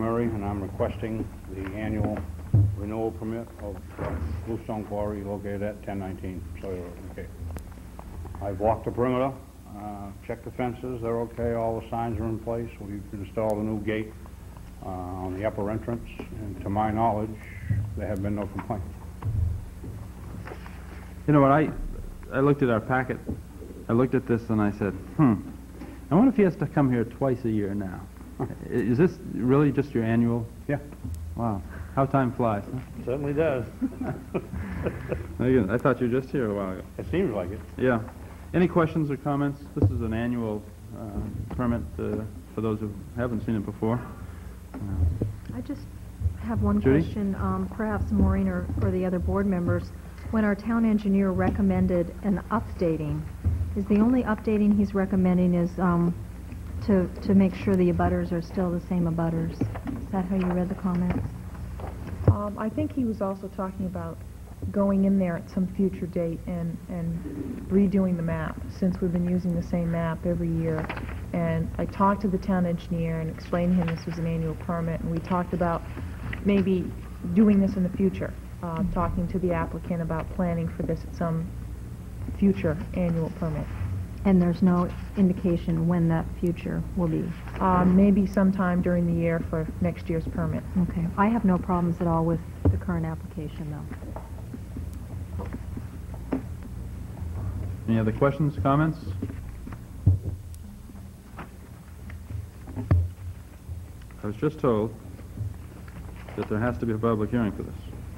Murray, and I'm requesting the annual renewal permit of Bluestone Quarry located at 1019 Sawyer Road. Okay. I've walked the perimeter, checked the fences, they're okay, all the signs are in place. We've installed a new gate on the upper entrance, and to my knowledge, there have been no complaints.
You know what, I looked at our packet, I looked at this and I said, I wonder if he has to come here twice a year now. Is this really just your annual?
Yeah.
Wow, how time flies, huh?
Certainly does.
Again, I thought you were just here a while ago.
It seems like it.
Yeah. Any questions or comments? This is an annual permit for those who haven't seen it before.
I just have one
Judy?
question, perhaps Maureen or the other board members. When our town engineer recommended an updating, is the only updating he's recommending is to make sure the abutters are still the same abutters? Is that how you read the comments?
I think he was also talking about going in there at some future date and redoing the map, since we've been using the same map every year. And I talked to the town engineer and explained to him this was an annual permit, and we talked about maybe doing this in the future, talking to the applicant about planning for this at some future annual permit.
And there's no indication when that future will be?
Maybe sometime during the year for next year's permit.
Okay. I have no problems at all with the current application, though.
Any other questions, comments? I was just told that there has to be a public hearing for this.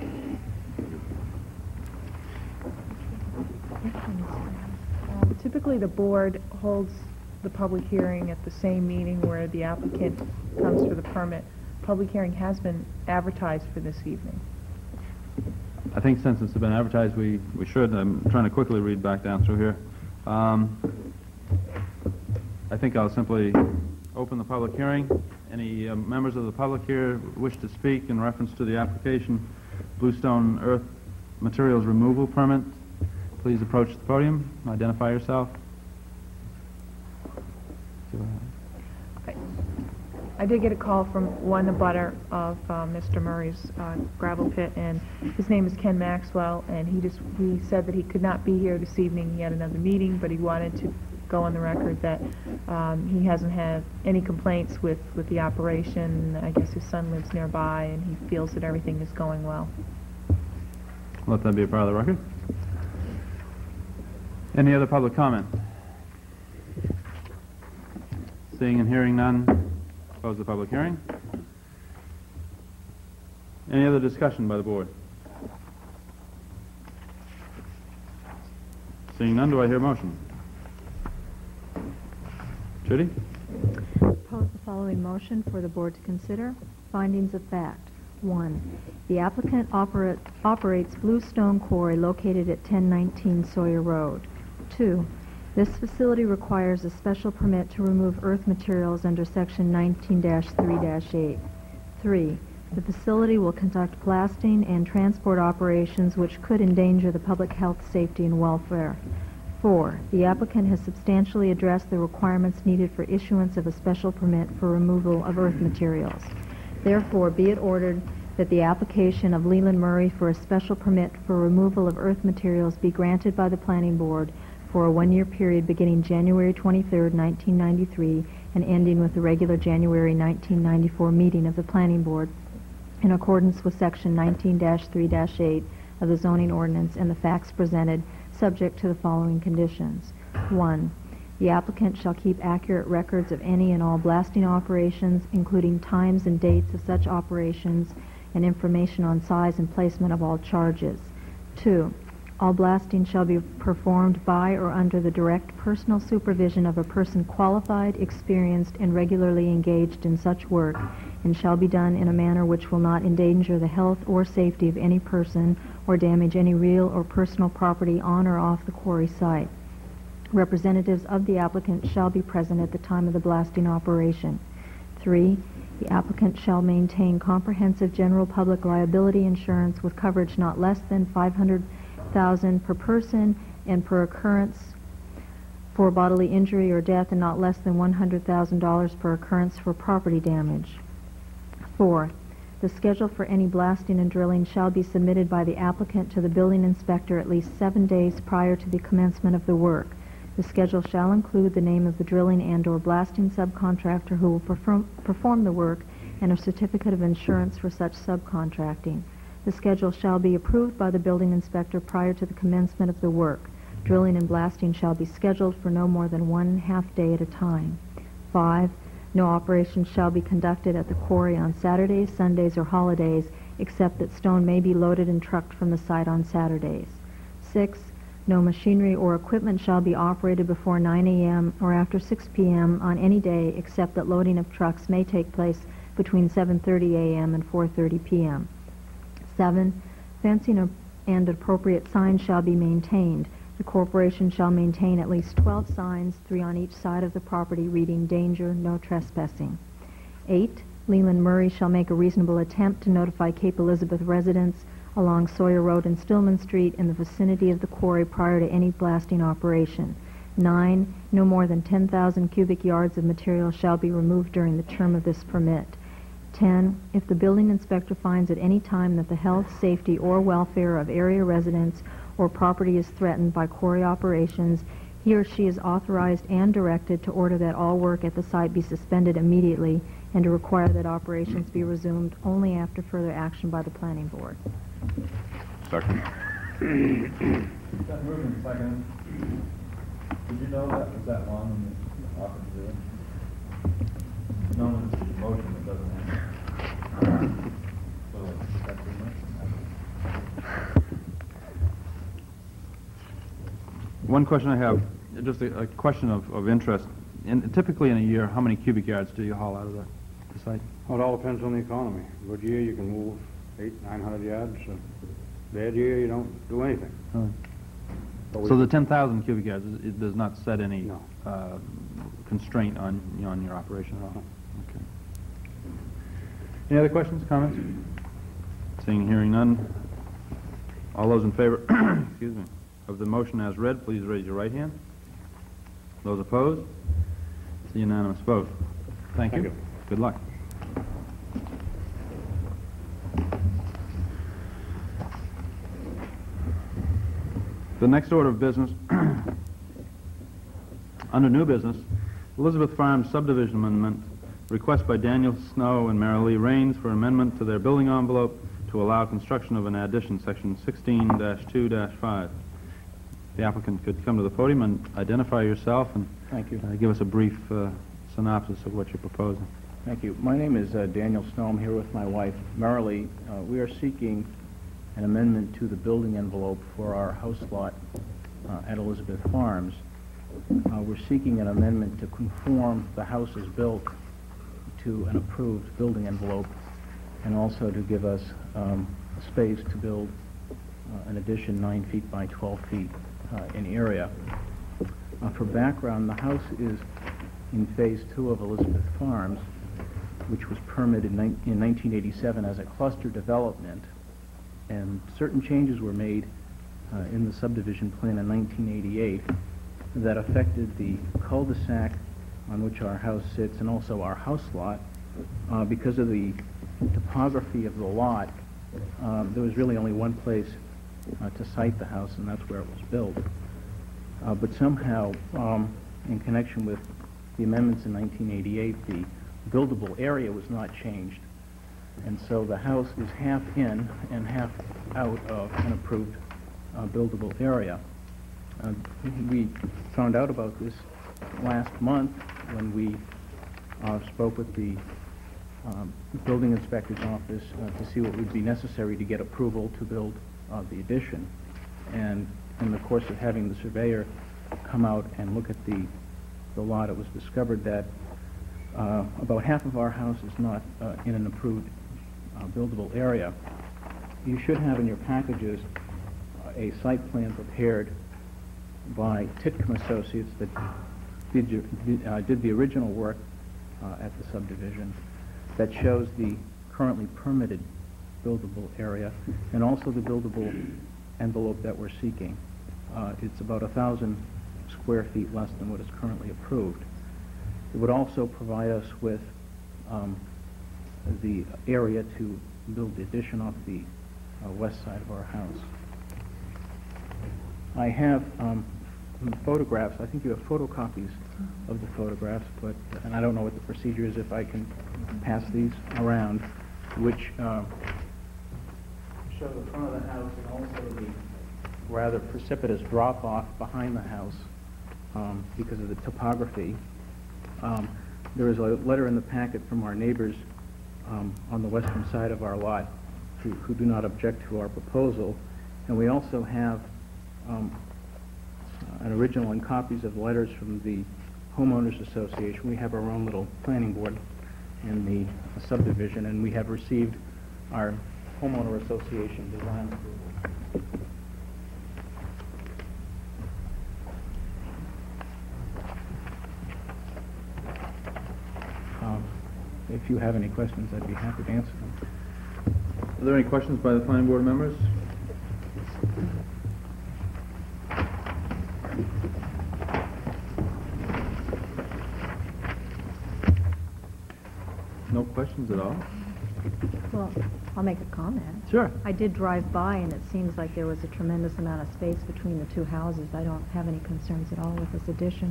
Typically, the board holds the public hearing at the same meeting where the applicant comes for the permit. Public hearing has been advertised for this evening.
I think since it's been advertised, we should. I'm trying to quickly read back down through here. I think I'll simply open the public hearing. Any members of the public here wish to speak in reference to the application Bluestone Earth Materials Removal Permit, please approach the podium, identify yourself.
I did get a call from one abutter of Mr. Murray's gravel pit, and his name is Ken Maxwell, and he said that he could not be here this evening. He had another meeting, but he wanted to go on the record that he hasn't had any complaints with the operation. I guess his son lives nearby, and he feels that everything is going well.
Let that be a part of the record. Any other public comment? Seeing and hearing none, close the public hearing. Any other discussion by the board? Seeing none, do I hear a motion? Judy?
Propose the following motion for the board to consider. Findings of fact. 1. The applicant operates Bluestone Quarry located at 1019 Sawyer Road. 2. This facility requires a special permit to remove earth materials under Section 19-3-8. 3. The facility will conduct blasting and transport operations which could endanger the public health, safety, and welfare. 4. The applicant has substantially addressed the requirements needed for issuance of a special permit for removal of earth materials. Therefore, be it ordered that the application of Leland Murray for a special permit for removal of earth materials be granted by the Planning Board for a one-year period beginning January 23, 1993, and ending with the regular January 1994 meeting of the Planning Board in accordance with Section 19-3-8 of the zoning ordinance and the facts presented, subject to the following conditions. 1. The applicant shall keep accurate records of any and all blasting operations, including times and dates of such operations and information on size and placement of all charges. 2. All blasting shall be performed by or under the direct personal supervision of a person qualified, experienced, and regularly engaged in such work, and shall be done in a manner which will not endanger the health or safety of any person or damage any real or personal property on or off the quarry site. Representatives of the applicant shall be present at the time of the blasting operation. 3. The applicant shall maintain comprehensive general public liability insurance with coverage not less than $500,000 per person and per occurrence for bodily injury or death, and not less than $100,000 per occurrence for property damage. 4. The schedule for any blasting and drilling shall be submitted by the applicant to the building inspector at least 7 days prior to the commencement of the work. The schedule shall include the name of the drilling and/or blasting subcontractor who will perform the work and a certificate of insurance for such subcontracting. The schedule shall be approved by the building inspector prior to the commencement of the work. Drilling and blasting shall be scheduled for no more than 1/2 day at a time. 5. No operations shall be conducted at the quarry on Saturdays, Sundays, or holidays, except that stone may be loaded and trucked from the site on Saturdays. 6. No machinery or equipment shall be operated before 9 a.m. or after 6 p.m. on any day, except that loading of trucks may take place between 7:30 a.m. and 4:30 p.m. 7. Fencing and appropriate signs shall be maintained. The corporation shall maintain at least 12 signs, 3 on each side of the property, reading "Danger, no trespassing." 8. Leland Murray shall make a reasonable attempt to notify Cape Elizabeth residents along Sawyer Road and Stillman Street in the vicinity of the quarry prior to any blasting operation. 9. No more than 10,000 cubic yards of material shall be removed during the term of this permit. 10. If the building inspector finds at any time that the health, safety, or welfare of area residents or property is threatened by quarry operations, he or she is authorized and directed to order that all work at the site be suspended immediately and to require that operations be resumed only after further action by the planning board.
Second.
That moved and seconded. Did you know that was that long when you offered to do it? No, it's a motion that doesn't have. So, that's the motion. One question I have, just a question of interest. Typically in a year, how many cubic yards do you haul out of the site?
Well, it all depends on the economy. Good year, you can move 800-900 yards. Bad year, you don't do anything.
So the 10,000 cubic yards, it does not set any
No.
constraint on your operation at all? Okay. Any other questions, comments? Seeing and hearing none. All those in favor, excuse me, of the motion as read, please raise your right hand. Those opposed? It's a unanimous vote. Thank you. Good luck. The next order of business, under new business, Elizabeth Farms subdivision amendment, request by Daniel Snow and Mary Lee Raines for amendment to their building envelope to allow construction of an addition, section 16-2-5. The applicant could come to the podium and identify yourself and
Thank you.
give us a brief synopsis of what you're proposing.
Thank you. My name is Daniel Snow. I'm here with my wife, Marilee. We are seeking an amendment to the building envelope for our house lot at Elizabeth Farms. We're seeking an amendment to conform the house as built to an approved building envelope and also to give us space to build an addition 9 feet by 12 feet in area. For background, the house is in Phase 2 of Elizabeth Farms, which was permitted in 1987 as a cluster development, and certain changes were made in the subdivision plan in 1988 that affected the cul-de-sac on which our house sits and also our house lot. Because of the topography of the lot, there was really only one place to site the house, and that's where it was built. But somehow, in connection with the amendments in 1988, the buildable area was not changed. And so the house is half in and half out of an approved buildable area. We found out about this last month when we spoke with the building inspector's office to see what would be necessary to get approval to build the addition. And in the course of having the surveyor come out and look at the lot, it was discovered that about half of our house is not in an approved buildable area. You should have in your packages a site plan prepared by Titcomb Associates that did the original work at the subdivision that shows the currently permitted buildable area and also the buildable envelope that we're seeking. It's about 1,000 square feet less than what is currently approved. It would also provide us with the area to build the addition off the west side of our house. I have photographs. I think you have photocopies of the photographs, but and I don't know what the procedure is if I can pass these around, which show the front of the house and also the rather precipitous drop-off behind the house because of the topography. There is a letter in the packet from our neighbors on the western side of our lot who do not object to our proposal, and we also have an original and copies of letters from the Homeowners Association. We have our own little planning board in the subdivision, and we have received our Homeowner Association design approval. If you have any questions, I'd be happy to answer them.
Are there any questions by the planning board members? No questions at all?
Well, I'll make a comment.
Sure.
I did drive by, and it seems like there was a tremendous amount of space between the two houses. I don't have any concerns at all with this addition.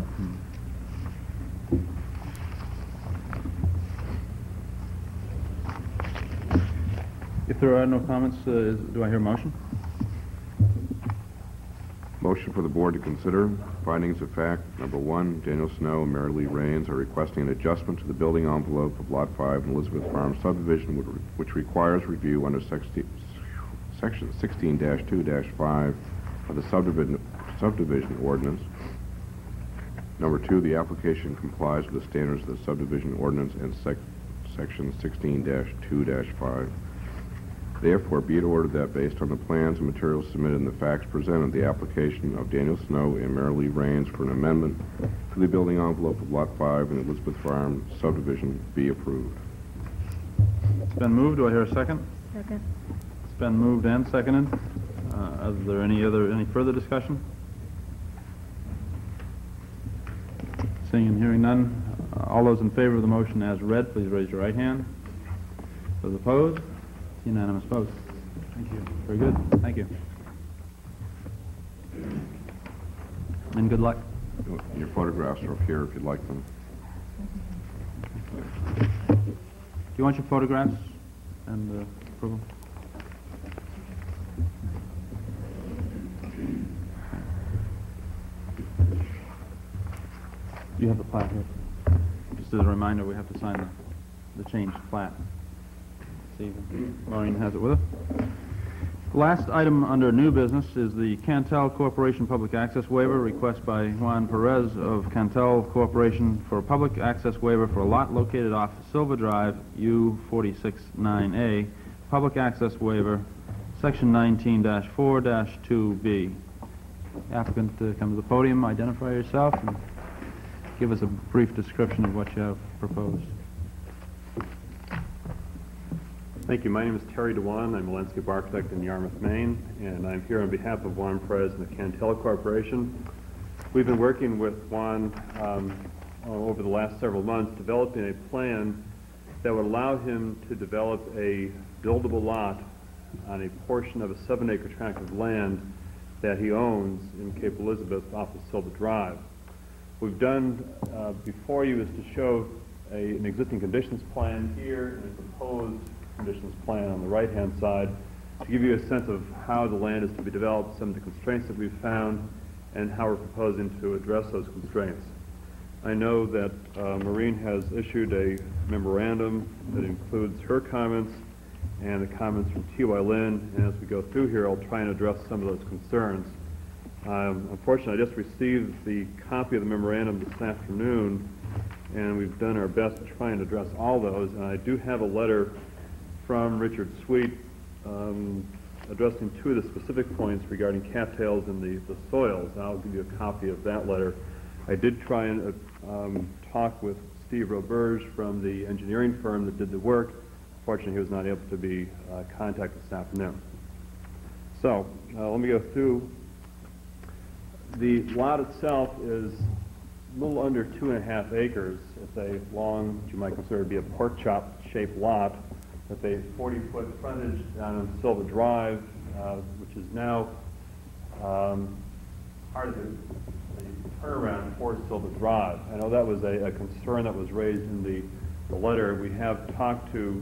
If there are no comments, do I hear a motion?
Motion for the board to consider findings of fact. Number one, Daniel Snow and Mary Lee Raines are requesting an adjustment to the building envelope of Lot 5 in Elizabeth Farm subdivision, which requires review under Section 16-2-5 of the subdivision ordinance. Number two, the application complies with the standards of the subdivision ordinance and Section 16-2-5. Therefore, be it ordered that based on the plans and materials submitted and the facts presented, the application of Daniel Snow and Mary Lee Raines for an amendment to the building envelope of Lot 5 in Elizabeth Farm subdivision be approved.
It's been moved. Do I hear a second?
Second.
It's been moved and seconded. Is there any further discussion? Seeing and hearing none, all those in favor of the motion as read, please raise your right hand. Those opposed? Unanimous vote. Thank you. Very good. Thank you. And good luck.
Your photographs are up here if you'd like them.
Do you want your photographs and approval? You have the plat here. Just as a reminder, we have to sign the changed plat. Maureen has it with her. The last item under new business is the Cantel Corporation Public Access Waiver, request by Juan Perez of Cantel Corporation for a public access waiver for a lot located off Silver Drive, U469A, public access waiver, section 19-4-2B. Applicant, come to the podium, identify yourself, and give us a brief description of what you have proposed.
Thank you. My name is Terry Dewan. I'm a landscape architect in Yarmouth, Maine, and I'm here on behalf of Juan Perez and the Cantel Corporation. We've been working with Juan over the last several months, developing a plan that would allow him to develop a buildable lot on a portion of a 7-acre tract of land that he owns in Cape Elizabeth off of Silver Drive. What we've done before you is to show an existing conditions plan here and a proposed conditions plan on the right-hand side to give you a sense of how the land is to be developed, some of the constraints that we've found, and how we're proposing to address those constraints. I know that Maureen has issued a memorandum that includes her comments and the comments from T.Y. Lin, and as we go through here, I'll try and address some of those concerns. Unfortunately, I just received the copy of the memorandum this afternoon, and we've done our best to try and address all those, and I do have a letter from Richard Sweet addressing two of the specific points regarding cattails in the soils. And I'll give you a copy of that letter. I did try and talk with Steve Roberge from the engineering firm that did the work. Fortunately, he was not able to be contacted this afternoon. So let me go through. The lot itself is a little under 2.5 acres. It's a long, what you might consider to be a pork chop shaped lot with a 40-foot frontage down on Silver Drive, which is now part of the turnaround for Silver Drive. I know that was a concern that was raised in the letter. We have talked to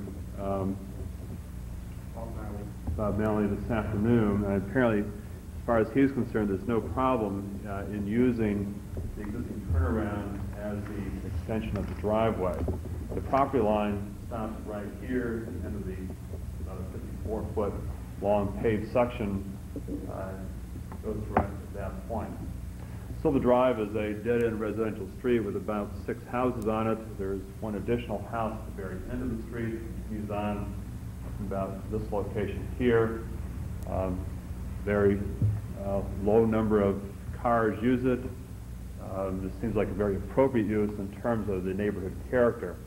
Bob Manley this afternoon, and apparently, as far as he's concerned, there's no problem in using the existing turnaround as the extension of the driveway. The property line stops right here at the end of the about a 54-foot long paved section, goes right to that point. Silver Drive is a dead-end residential street with about 6 houses on it. There's one additional house at the very end of the street, continues on about this location here. Very low number of cars use it. This seems like a very appropriate use in terms of the neighborhood character.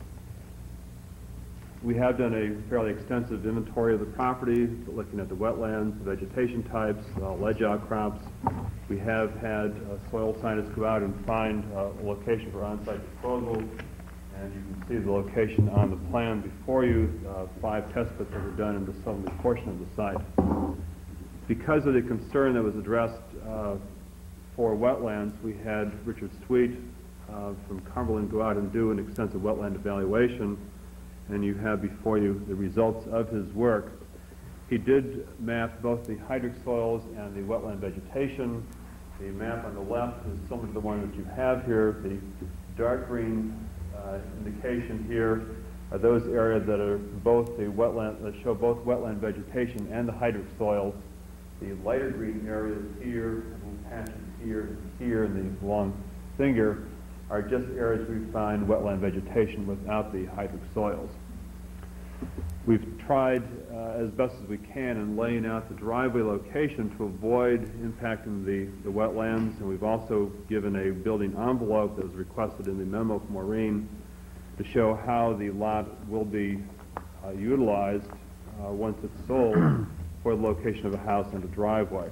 We have done a fairly extensive inventory of the property, looking at the wetlands, the vegetation types, ledge outcrops. We have had soil scientists go out and find a location for on-site disposal, and you can see the location on the plan before you. 5 test pits that were done in the southerly portion of the site. Because of the concern that was addressed for wetlands, we had Richard Sweet from Cumberland go out and do an extensive wetland evaluation, and you have before you the results of his work. He did map both the hydric soils and the wetland vegetation. The map on the left is similar to the one that you have here. The dark green indication here are those areas that are both the wetland, that show both wetland vegetation and the hydric soils. The lighter green areas here, little patches here and here, and the long finger are just areas we find wetland vegetation without the hydric soils. We've tried as best as we can in laying out the driveway location to avoid impacting the wetlands, and we've also given a building envelope that was requested in the memo from Maureen to show how the lot will be utilized once it's sold for the location of a house and a driveway.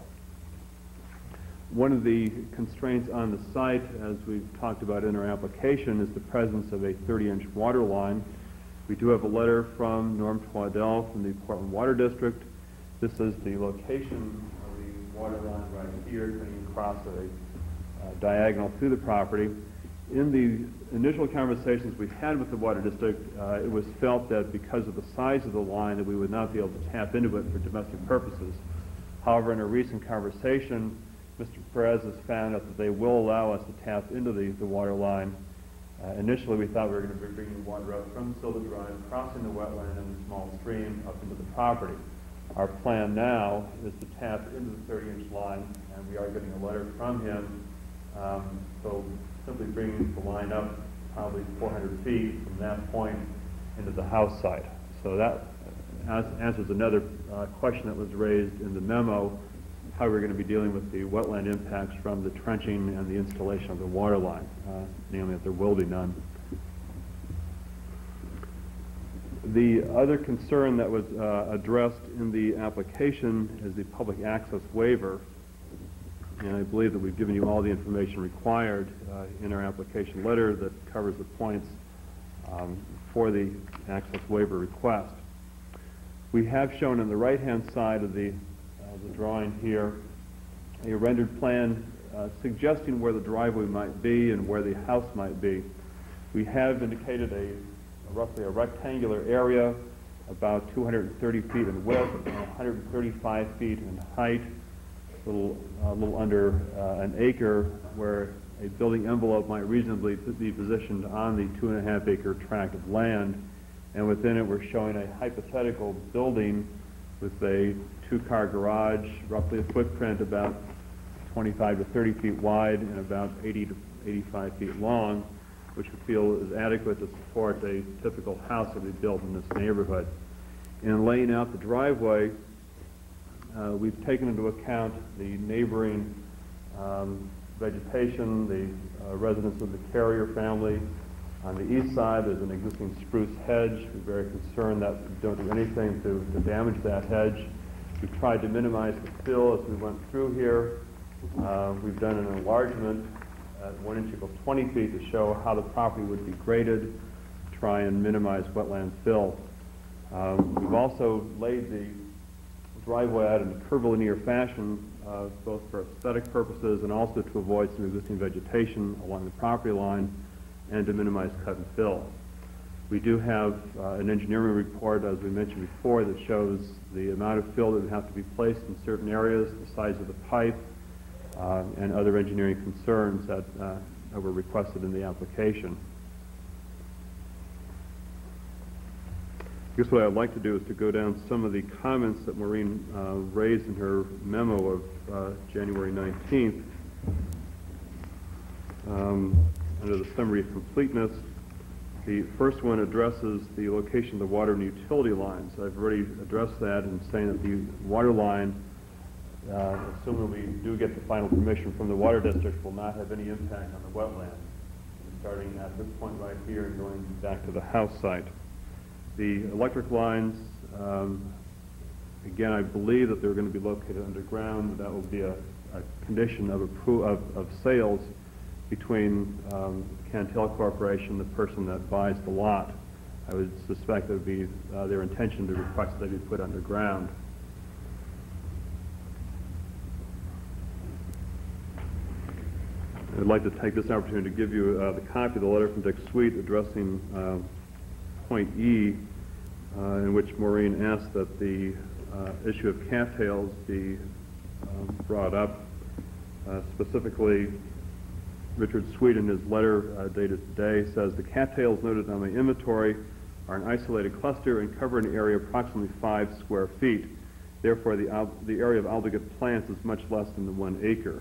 One of the constraints on the site, as we've talked about in our application, is the presence of a 30-inch water line. We do have a letter from Norm Twaddell from the Portland Water District. This is the location of the water line right here, cutting across a diagonal through the property. In the initial conversations we had with the Water District, it was felt that because of the size of the line that we would not be able to tap into it for domestic purposes. However, in a recent conversation, Mr. Perez has found out that they will allow us to tap into the water line. Initially, we thought we were going to be bringing water up from Silver Drive, crossing the wetland and the small stream up into the property. Our plan now is to tap into the 30-inch line, and we are getting a letter from him. So simply bringing the line up probably 400 feet from that point into the house site. So that answers another question that was raised in the memo, how we're going to be dealing with the wetland impacts from the trenching and the installation of the water line, namely that there will be none. The other concern that was addressed in the application is the public access waiver, and I believe that we've given you all the information required in our application letter that covers the points for the access waiver request. We have shown on the right-hand side of the drawing here a rendered plan suggesting where the driveway might be and where the house might be. We have indicated roughly a rectangular area about 230 feet in width and 135 feet in height, a little under an acre, where a building envelope might reasonably be positioned on the 2.5 acre tract of land, and within it we're showing a hypothetical building with a 2-car garage, roughly a footprint about 25 to 30 feet wide and about 80 to 85 feet long, which we feel is adequate to support a typical house that we built in this neighborhood. In laying out the driveway, we've taken into account the neighboring vegetation, the residents of the Carrier family. On the east side, there's an existing spruce hedge. We're very concerned that we don't do anything to damage that hedge. We've tried to minimize the fill as we went through here. We've done an enlargement at 1 inch equals 20 feet to show how the property would be graded, try and minimize wetland fill. We've also laid the driveway out in a curvilinear fashion, both for aesthetic purposes and also to avoid some existing vegetation along the property line and to minimize cut and fill. We do have an engineering report, as we mentioned before, that shows the amount of fill that would have to be placed in certain areas, the size of the pipe, and other engineering concerns that were requested in the application. I guess what I'd like to do is to go down some of the comments that Maureen raised in her memo of January 19th. Under the summary of completeness, the first one addresses the location of the water and utility lines. I've already addressed that in saying that the water line, assuming we do get the final permission from the water district, will not have any impact on the wetland, starting at this point right here and going back to the house site. The electric lines, again, I believe that they're going to be located underground. That will be a condition of sales between Cantil Corporation, the person that buys the lot. I would suspect it would be their intention to request that they be put underground. I'd like to take this opportunity to give you the copy of the letter from Dick Sweet addressing point E, in which Maureen asked that the issue of cattails be brought up. Specifically, Richard Sweet, in his letter dated today, says the cattails noted on my inventory are an isolated cluster and cover an area approximately 5 square feet. Therefore, the area of obligate plants is much less than the 1 acre.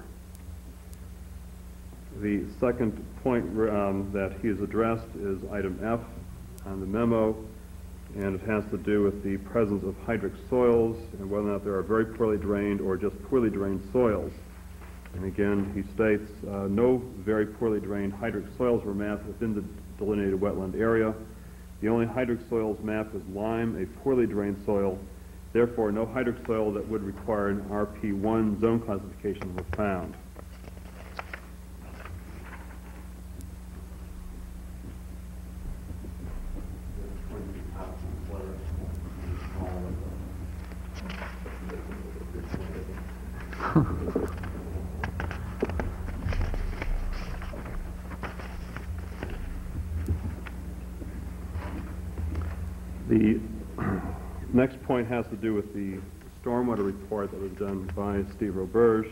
The second point that he has addressed is item F on the memo, and it has to do with the presence of hydric soils and whether or not there are very poorly drained or just poorly drained soils. And again, he states, no very poorly drained hydric soils were mapped within the delineated wetland area. The only hydric soils mapped was lime, a poorly drained soil. Therefore, no hydric soil that would require an RP1 zone classification was found. The next point has to do with the stormwater report that was done by Steve Roberge.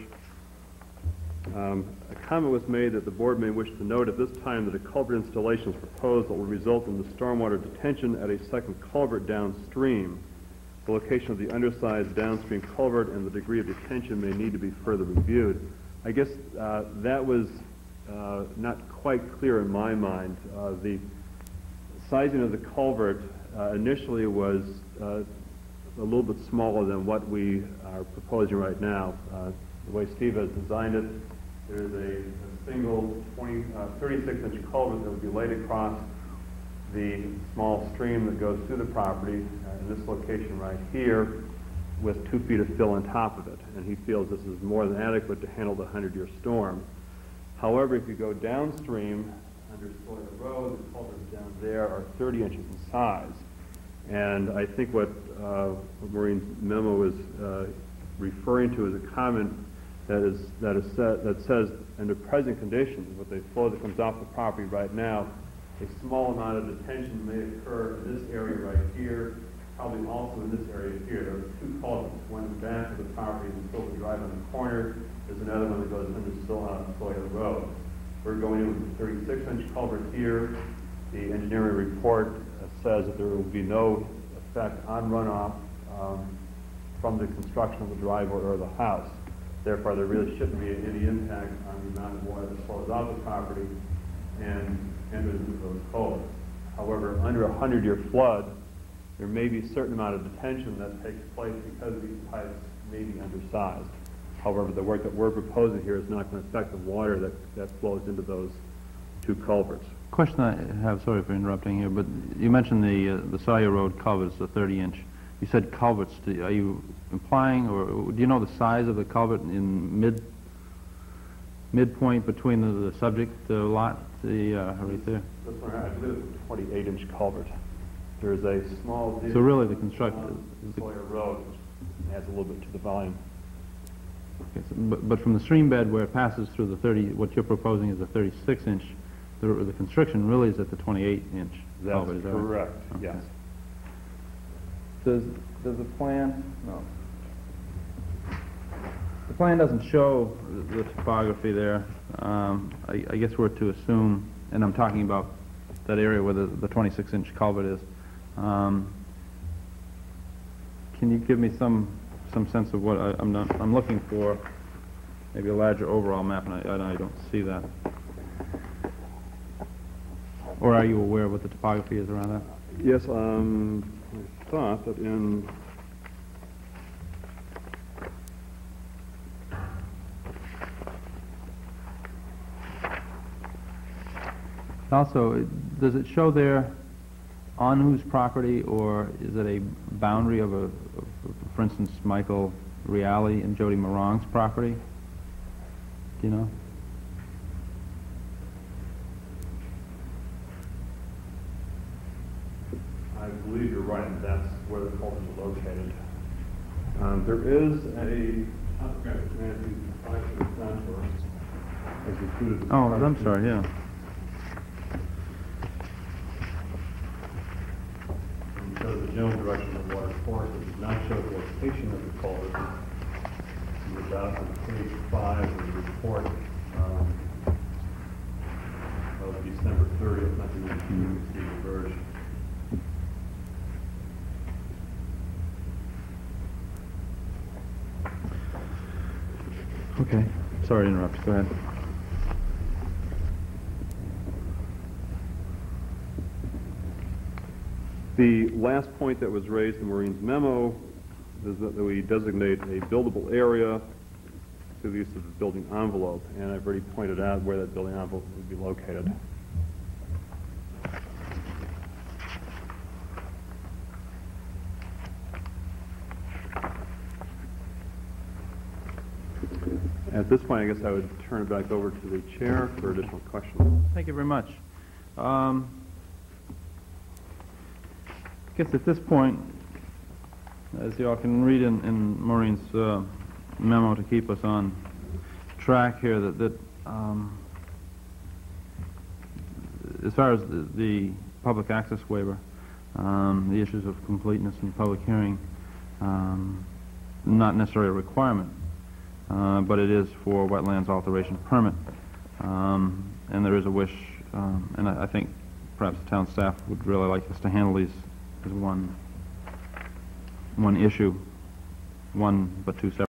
A comment was made that the board may wish to note at this time that a culvert installation is proposed that will result in the stormwater detention at a second culvert downstream. The location of the undersized downstream culvert and the degree of detention may need to be further reviewed. I guess that was not quite clear in my mind. The sizing of the culvert initially was a little bit smaller than what we are proposing right now. The way Steve has designed it, there's a single 36-inch culvert that would be laid across the small stream that goes through the property in this location right here with 2 feet of fill on top of it. And he feels this is more than adequate to handle the 100-year storm. However, if you go downstream under Sawyer Road, the culverts down there are 30 inches in size. And I think what Maureen's memo is referring to is a comment that says, under present conditions, with the flow that comes off the property right now, a small amount of detention may occur in this area right here, probably also in this area here. There are 2 culverts, one in the back of the property and Silver Drive on the corner. There's another one that goes under Sawyer Road. We're going in with a 36-inch culvert here. The engineering report says that there will be no effect on runoff from the construction of the driveway or the house. Therefore, there really shouldn't be any impact on the amount of water that flows off the property and enters into those culverts. However, under a 100-year flood, there may be a certain amount of detention that takes place because these pipes may be undersized. However, the work that we're proposing here is not going to affect the water that flows into those 2 culverts.
Question I have, sorry for interrupting here, but you mentioned the Sawyer Road culverts, the 30-inch. You said culverts. Are you implying, or do you know the size of the culvert in midpoint between the subject lot, right there.
This one, I believe it's a 28-inch culvert. There's a small ditch
So really the
on Sawyer Road, which adds a little bit to the volume.
Okay, so, but from the stream bed where it passes through the 30, what you're proposing is a 36-inch, the construction really is at the 28-inch
That's
culvert, is that right?
correct,
Okay.
yes.
Does the plan, no. The plan doesn't show the topography there. I guess we're to assume, and I'm talking about that area where the 26-inch culvert is. Can you give me some sense of what I'm looking for? Maybe a larger overall map, and I don't see that. Or are you aware of what the topography is around that?
Yes, I thought that in
Also, does it show there on whose property, or is it a boundary of for instance, Michael Reale and Jody Morong's property? Do you know?
I believe you're right, that's where the culverts are located. There is a topographic map you can apply to the contour as included.
Oh, I'm sorry, yeah.
And shows the general direction of water course, it does not show the location of the culvert. It's about on page 5 of the report of December 30th, 1992, you can see the version.
Okay, sorry to interrupt you, go ahead.
The last point that was raised in Maureen's memo is that we designate a buildable area through the use of the building envelope, and I've already pointed out where that building envelope would be located. At this point, I guess I would turn it back over to the chair for additional questions.
Thank you very much. I guess at this point, as you all can read in Maureen's memo to keep us on track here, that as far as the public access waiver, the issues of completeness and public hearing, not necessarily a requirement, but it is for wetlands alteration permit. And there is a wish, and I think perhaps the town staff would really like us to handle these as one issue, one but two separate